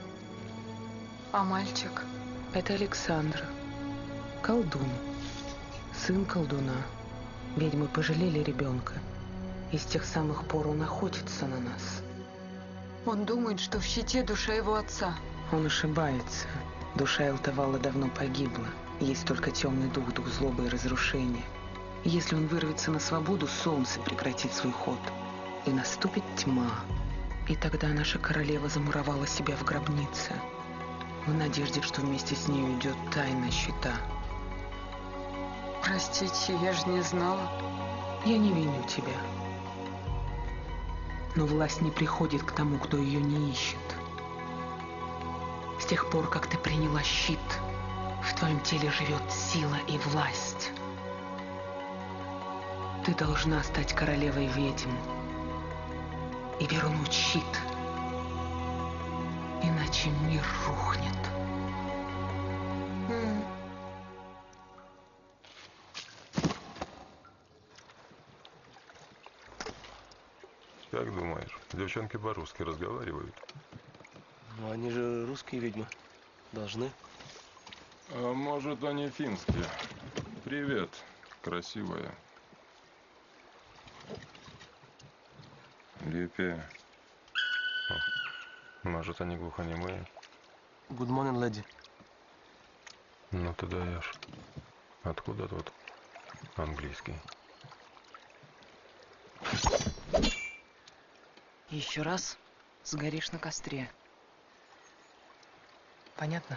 А мальчик? Это Александр. Колдун. Сын колдуна. Ведьмы пожалели ребенка. И с тех самых пор он охотится на нас. Он думает, что в щите душа его отца. Он ошибается. Душа Элтевала давно погибла. Есть только темный дух, дух злобы и разрушения. Если он вырвется на свободу, солнце прекратит свой ход. И наступит тьма. И тогда наша королева замуровала себя в гробнице. В надежде, что вместе с ней уйдет тайна щита. Простите, я же не знала. Я не виню тебя. Но власть не приходит к тому, кто ее не ищет. С тех пор, как ты приняла щит, в твоем теле живет сила и власть. Ты должна стать королевой ведьм и вернуть щит, иначе мир рухнет. Mm. Как думаешь, девчонки по-русски разговаривают? Ну, они же русские ведьмы. Должны. А может, они финские? Привет, красивая. Липи. Может, они глухонемые? Good morning, lady. Ну ты даешь. Откуда тут английский? Еще раз сгоришь на костре. Понятно?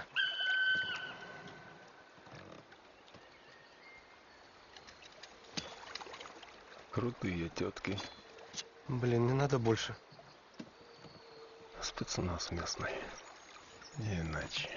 Крутые тетки. Блин, не надо больше. Спецназ местный. Не иначе.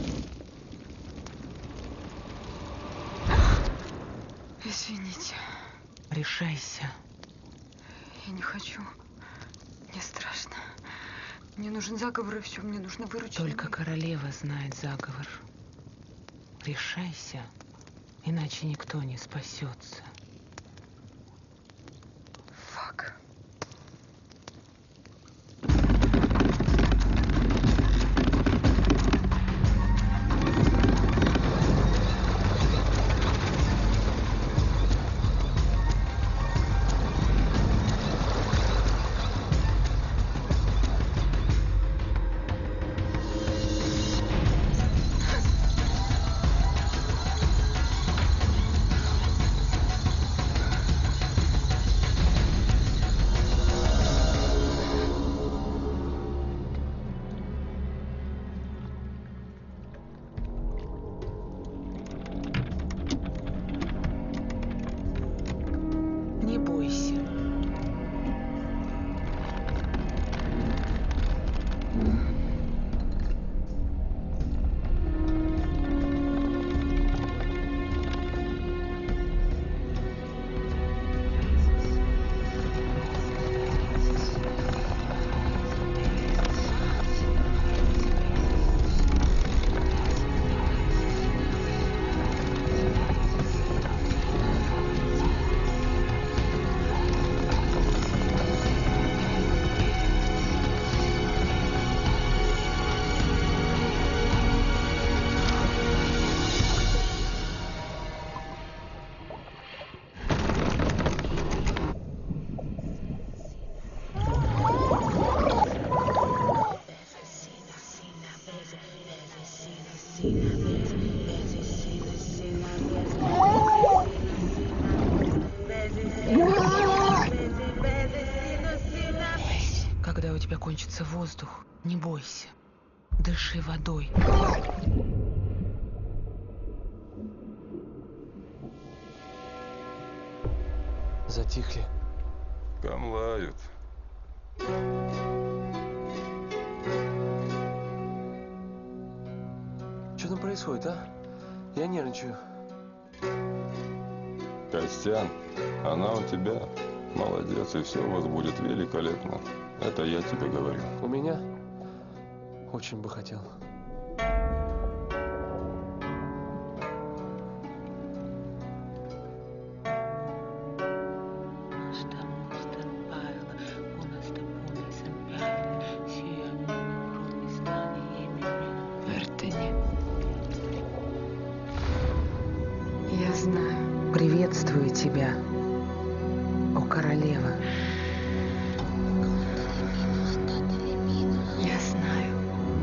Извините. Решайся. Я не хочу. Мне страшно. Мне нужен заговор, и все, мне нужно выручить. Только королева знает заговор. Решайся, иначе никто не спасется. Фак. Не бойся. Когда у тебя кончится воздух, не бойся. Дыши водой. Затихли. Камлают. Что там происходит, а? Я нервничаю. Костян, она у тебя. Молодец, и все у вас будет великолепно. Это я тебе говорю. У меня? Очень бы хотел. Я знаю. Приветствую тебя, о королева. Я знаю.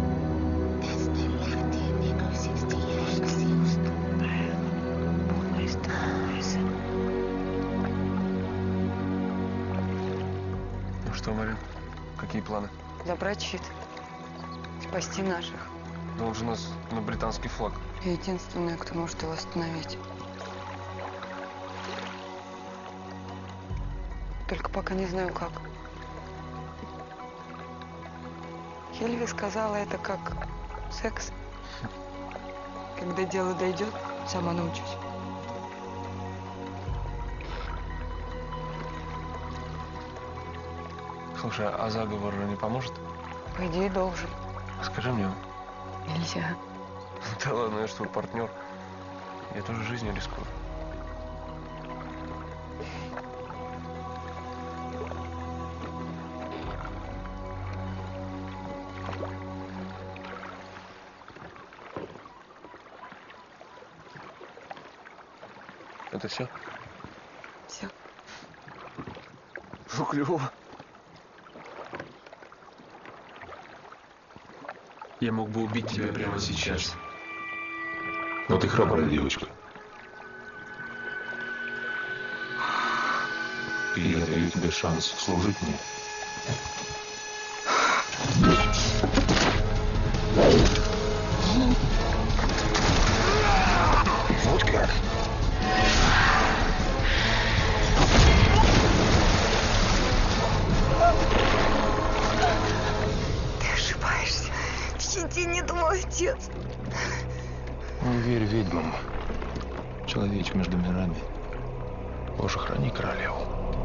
Ну что, Марин, какие планы? Забрать щит. Спасти наших. Ну он же у нас на британский флаг. Я единственная, кто может его остановить. Только пока не знаю, как. Хельви сказала, это как секс. Когда дело дойдет, сама научусь. Слушай, а заговор не поможет? По идее, должен. Скажи мне. Нельзя. Да ладно, я же твой партнер. Я тоже жизнью рискую. Это все? Все. Ну, клево. Я мог бы убить тебя прямо сейчас. Но ты храбрая девочка. И я даю тебе шанс служить мне. Вот как. Ты ошибаешься. Щетин не твой отец. Не верь ведьмам. Человечек между мирами. Боже, храни королеву.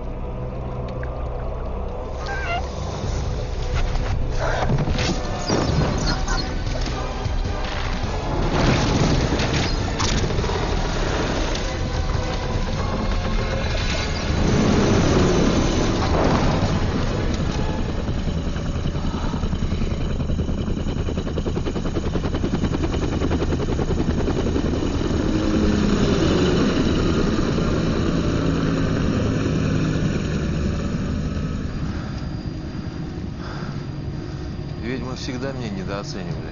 Всегда меня недооценивали.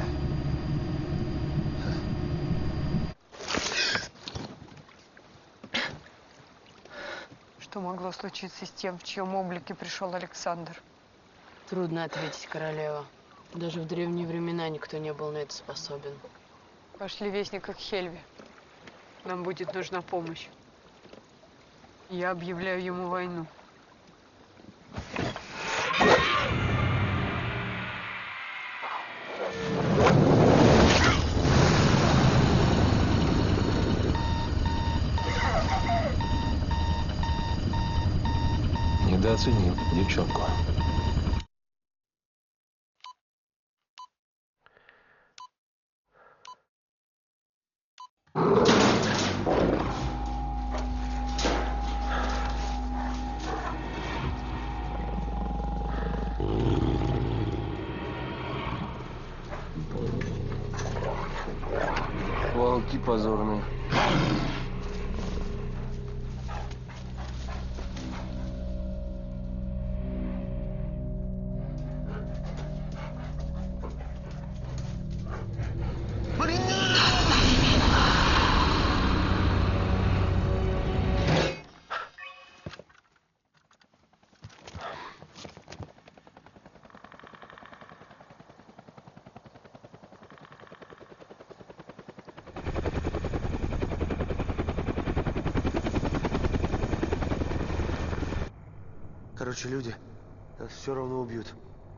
Что могло случиться с тем, в чьем облике пришел Александр? Трудно ответить, королева. Даже в древние времена никто не был на это способен. Пошли вестника к Хельве. Нам будет нужна помощь. Я объявляю ему войну. Недооценил девчонку. Волки позорные. Короче, люди нас все равно убьют.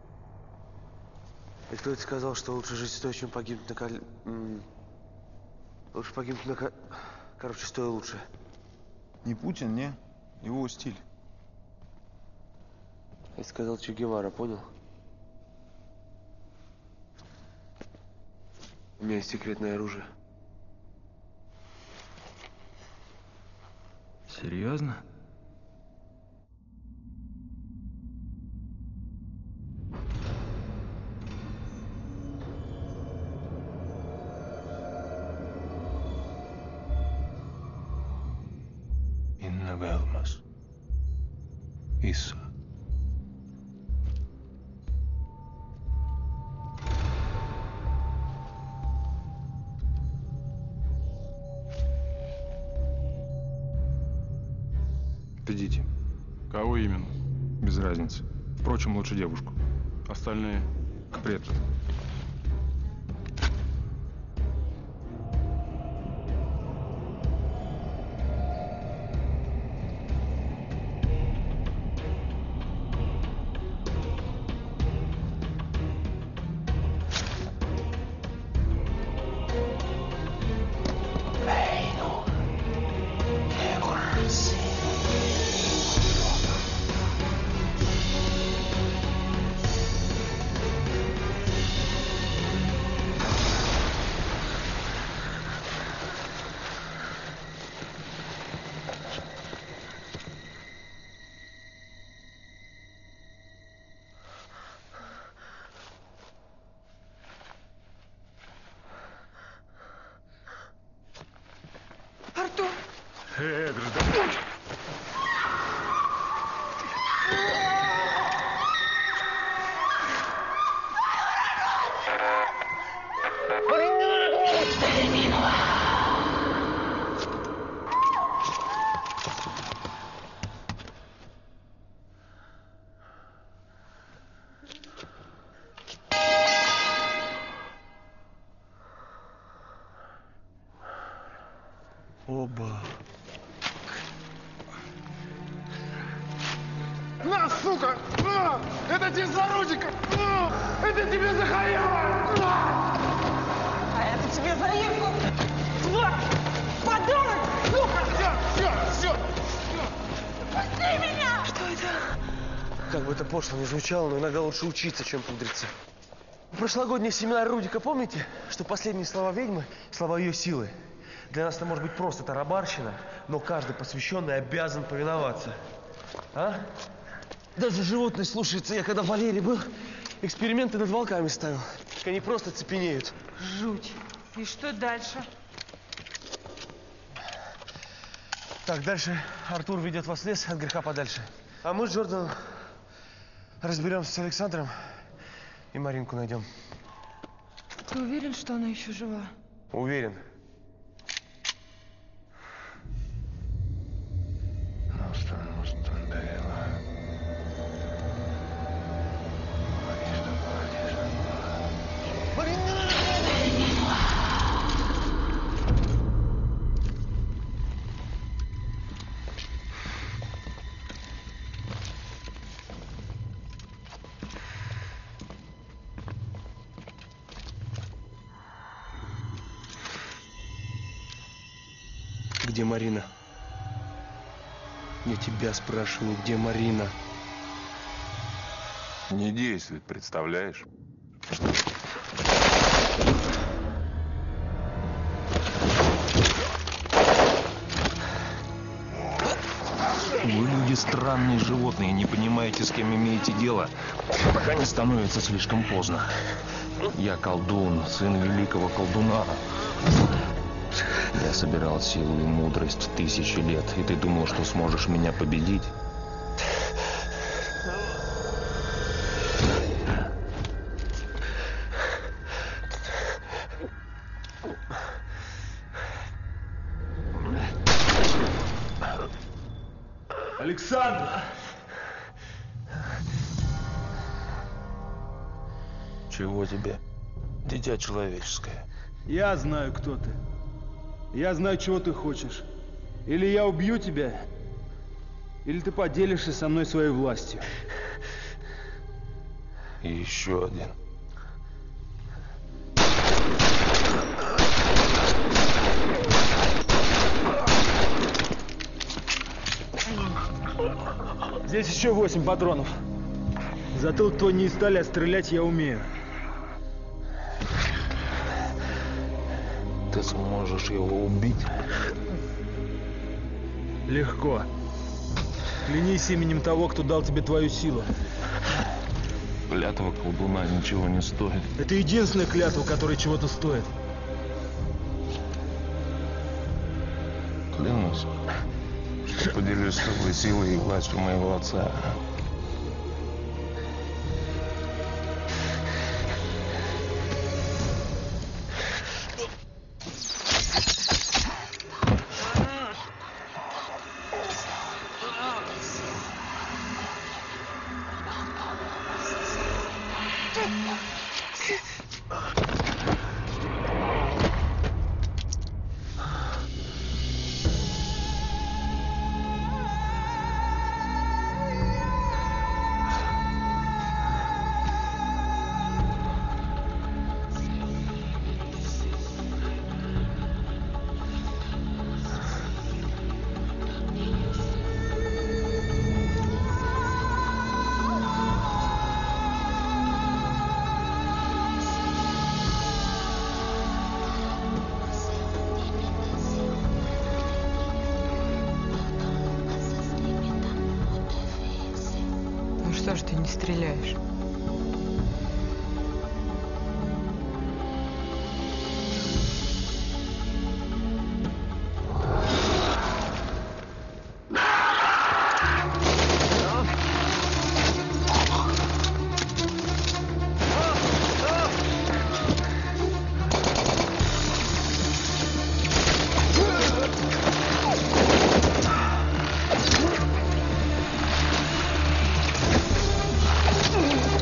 И кто это сказал, что лучше жить стоя, чем погибнуть на кол... Лучше погибнуть на ко... Короче, стоя лучше. Не Путин, не. Его стиль. Это сказал Че Гевара, понял? У меня есть секретное оружие. Серьезно? Велмас. Иса. Идите. Кого именно? Без разницы. Впрочем, лучше девушку. Остальные? К предкам. Э, гражданин. Оба. На, сука! На! Это тебе за рудика! На! Это тебе за халяву! А это тебе за Ирку! Тварь! Подонок! Сука! Все, все, все! пошло не звучало, но иногда лучше учиться, чем пудриться. Прошлогодний семинар Рудика, помните, что последние слова ведьмы – слова ее силы? Для нас это может быть просто тарабарщина, но каждый посвященный обязан повиноваться. А? Даже животные слушаются. Я когда в Валерии был, эксперименты над волками ставил. Они просто цепенеют. Жуть. И что дальше? Так, дальше Артур ведет вас в лес от греха подальше. А мы с Джорданом разберемся с Александром и Маринку найдем. Ты уверен, что она еще жива? Уверен. Где Марина? Я тебя спрашиваю, где Марина? Не действует, представляешь? Вы люди странные животные, не понимаете, с кем имеете дело, пока не становится слишком поздно. Я колдун, сын великого колдуна. Я собирал силу и мудрость тысячи лет, и ты думал, что сможешь меня победить? Александр! Чего тебе, дитя человеческое? Я знаю, кто ты. Я знаю, чего ты хочешь. Или я убью тебя, или ты поделишься со мной своей властью. И еще один. Здесь еще восемь патронов. Затылок твой не из стали, а стрелять я умею. Ты сможешь его убить? Легко. Клянись именем того, кто дал тебе твою силу. Клятва колдуна ничего не стоит. Это единственная клятва, которая чего-то стоит. Клянусь, что поделюсь с тобой силой и властью моего отца. Что ж ты не стреляешь? Oh!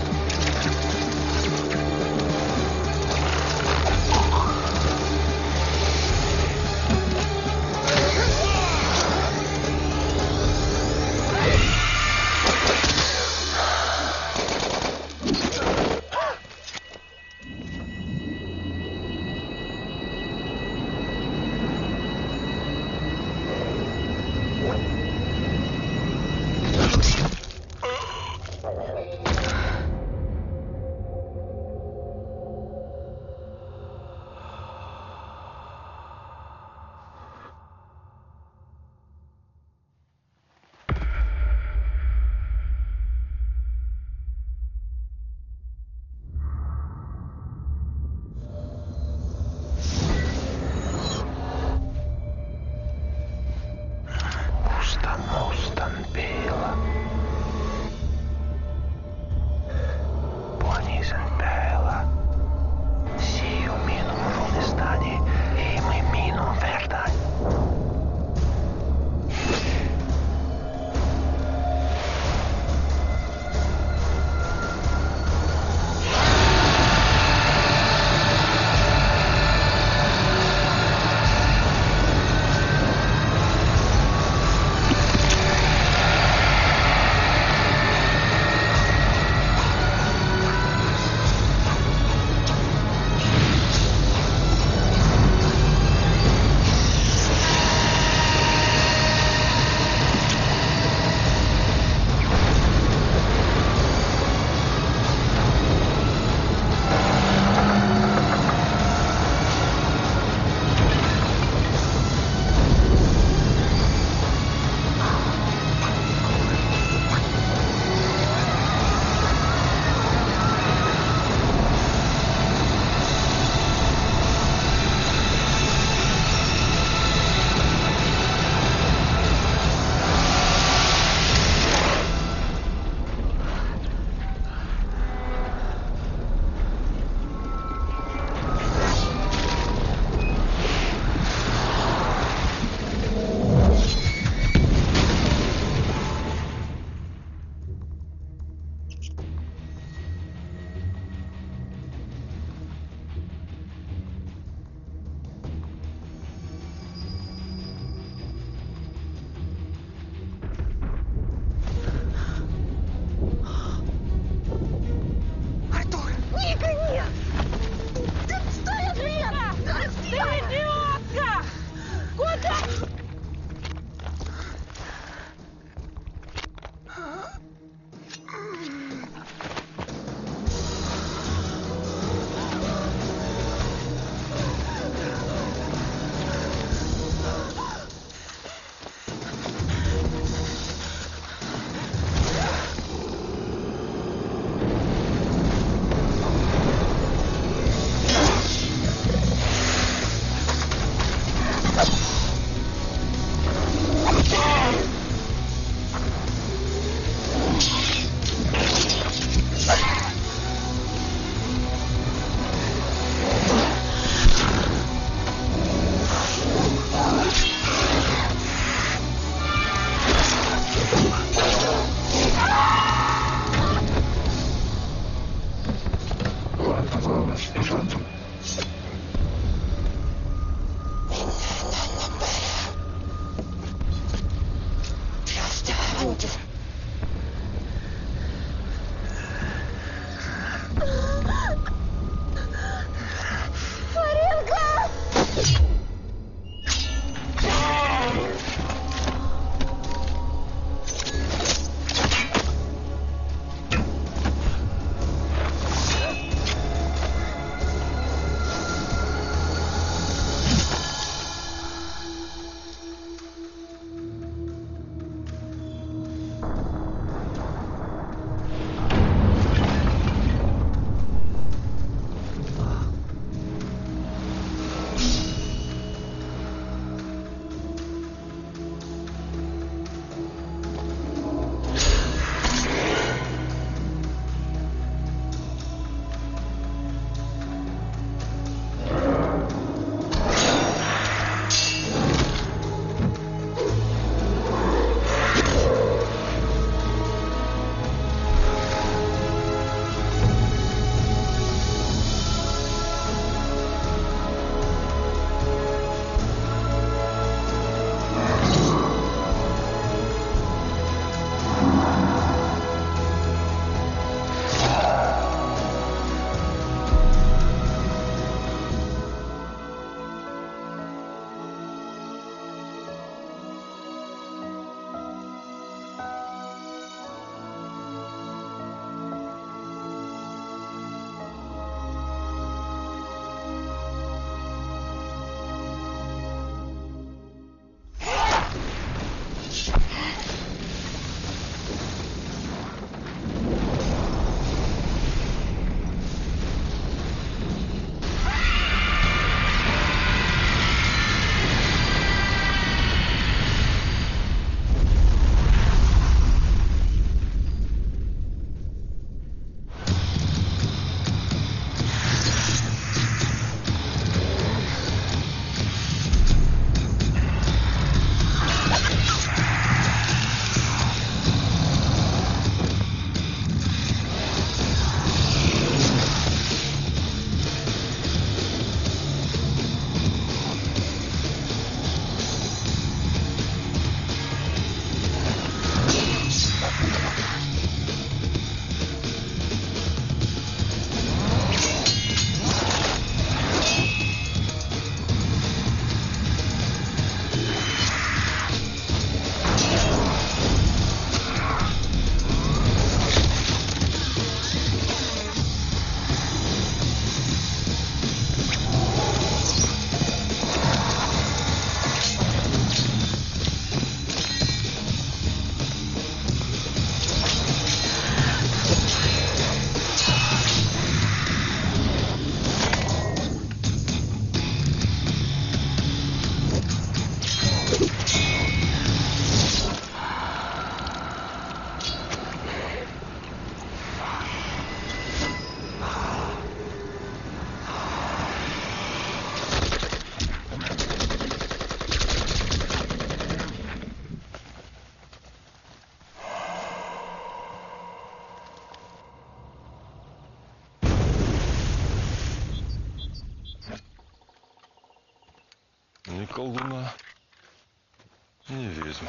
Ни колдуна, ни ведьма.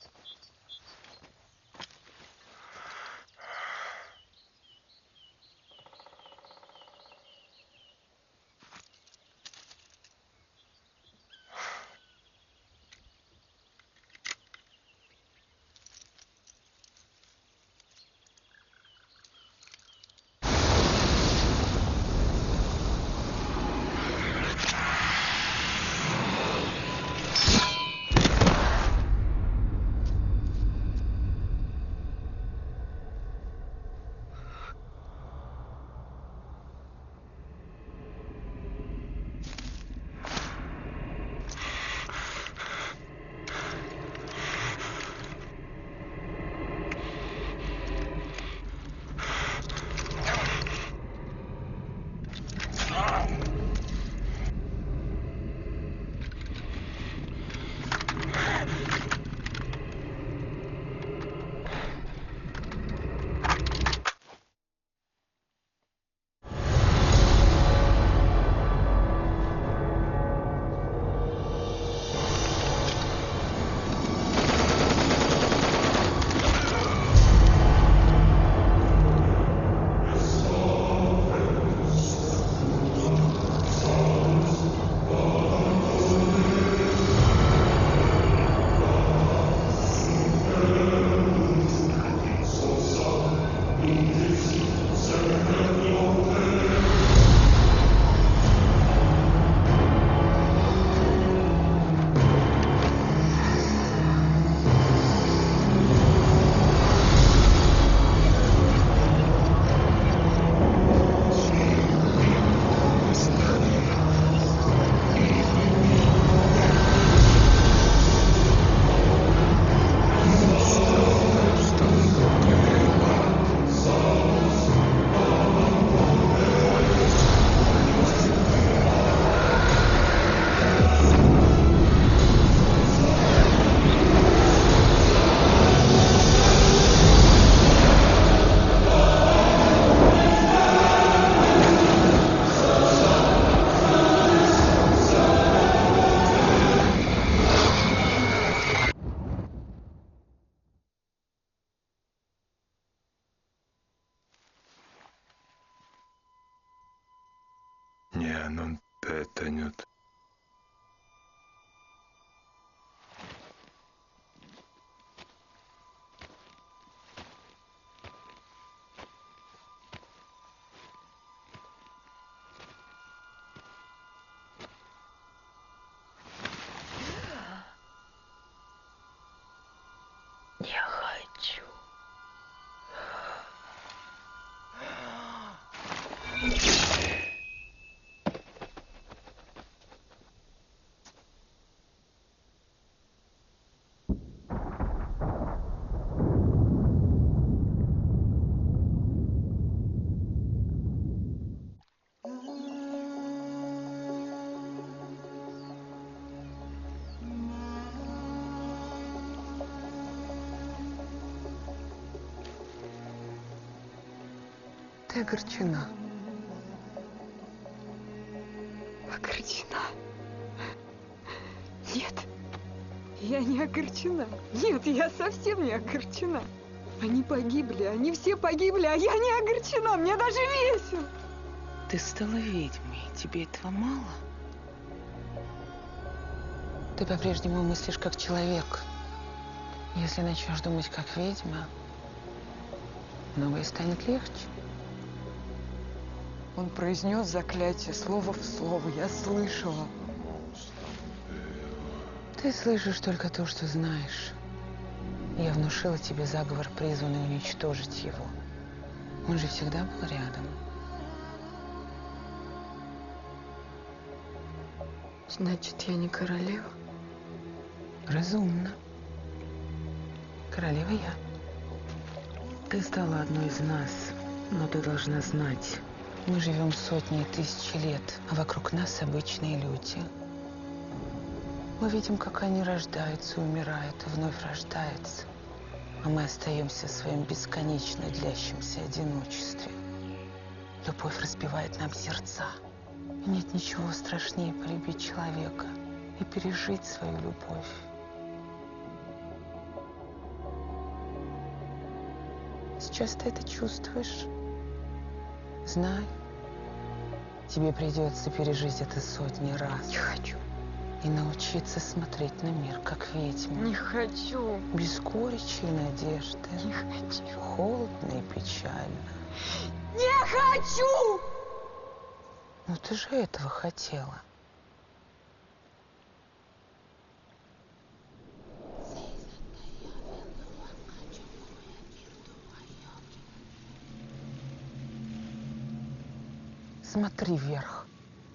Не, ну это нет. Я хочу. Ты огорчена. Огорчена? Нет, я не огорчена. Нет, я совсем не огорчена. Они погибли, они все погибли, а я не огорчена, мне даже весело. Ты стала ведьмой, тебе этого мало? Ты по-прежнему мыслишь как человек. Если начнешь думать как ведьма, многое станет легче. Он произнес заклятие слово в слово. Я слышала. Ты слышишь только то, что знаешь. Я внушила тебе заговор, призванный уничтожить его. Он же всегда был рядом. Значит, я не королева? Разумно. Королева я. Ты стала одной из нас, но ты должна знать, мы живем сотни и тысячи лет, а вокруг нас обычные люди. Мы видим, как они рождаются, умирают и вновь рождаются, а мы остаемся в своем бесконечно длящемся одиночестве. Любовь разбивает нам сердца. И нет ничего страшнее полюбить человека и пережить свою любовь. Сейчас ты это чувствуешь? Знай, тебе придется пережить это сотни раз. Не хочу. И научиться смотреть на мир, как ведьма. Не хочу. Без горечи и надежды. Не хочу. Холодно и печально. Не хочу! Ну ты же этого хотела. Смотри вверх.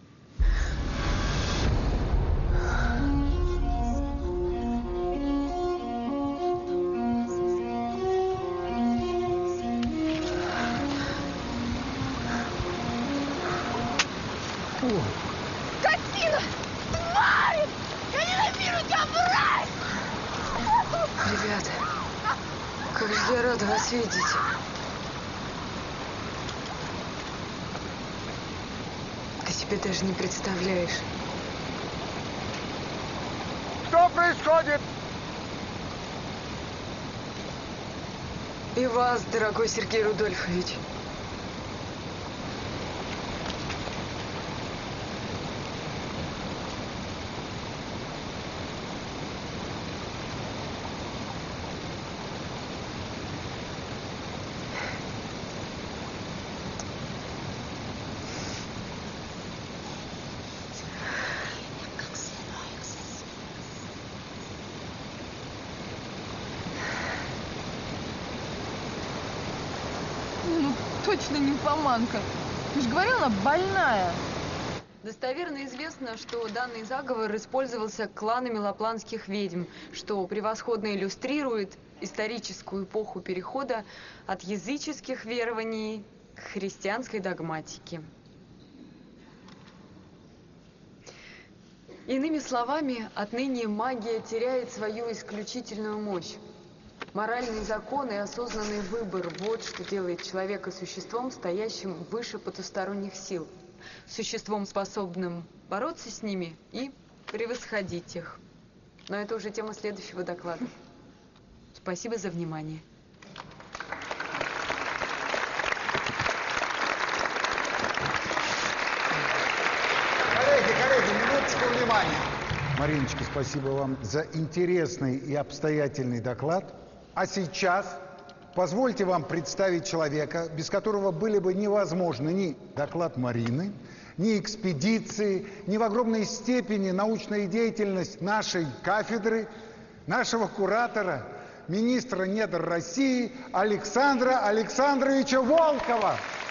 Скотина! Тварь! Я ненавижу тебя, мразь! Ребята, как же я рада вас видеть. Ты себе даже не представляешь. Что происходит? И вас, дорогой Сергей Рудольфович. Ну, точно нимфоманка. Ты же говорила, она больная. Достоверно известно, что данный заговор использовался кланами лапландских ведьм, что превосходно иллюстрирует историческую эпоху перехода от языческих верований к христианской догматике. Иными словами, отныне магия теряет свою исключительную мощь. Моральный закон и осознанный выбор – вот что делает человека существом, стоящим выше потусторонних сил. Существом, способным бороться с ними и превосходить их. Но это уже тема следующего доклада. Спасибо за внимание. Коллеги, коллеги, минуточку внимания. Мариночка, спасибо вам за интересный и обстоятельный доклад. А сейчас позвольте вам представить человека, без которого были бы невозможны ни доклад Марины, ни экспедиции, ни в огромной степени научная деятельность нашей кафедры, нашего куратора, министра недр России Александра Александровича Волкова.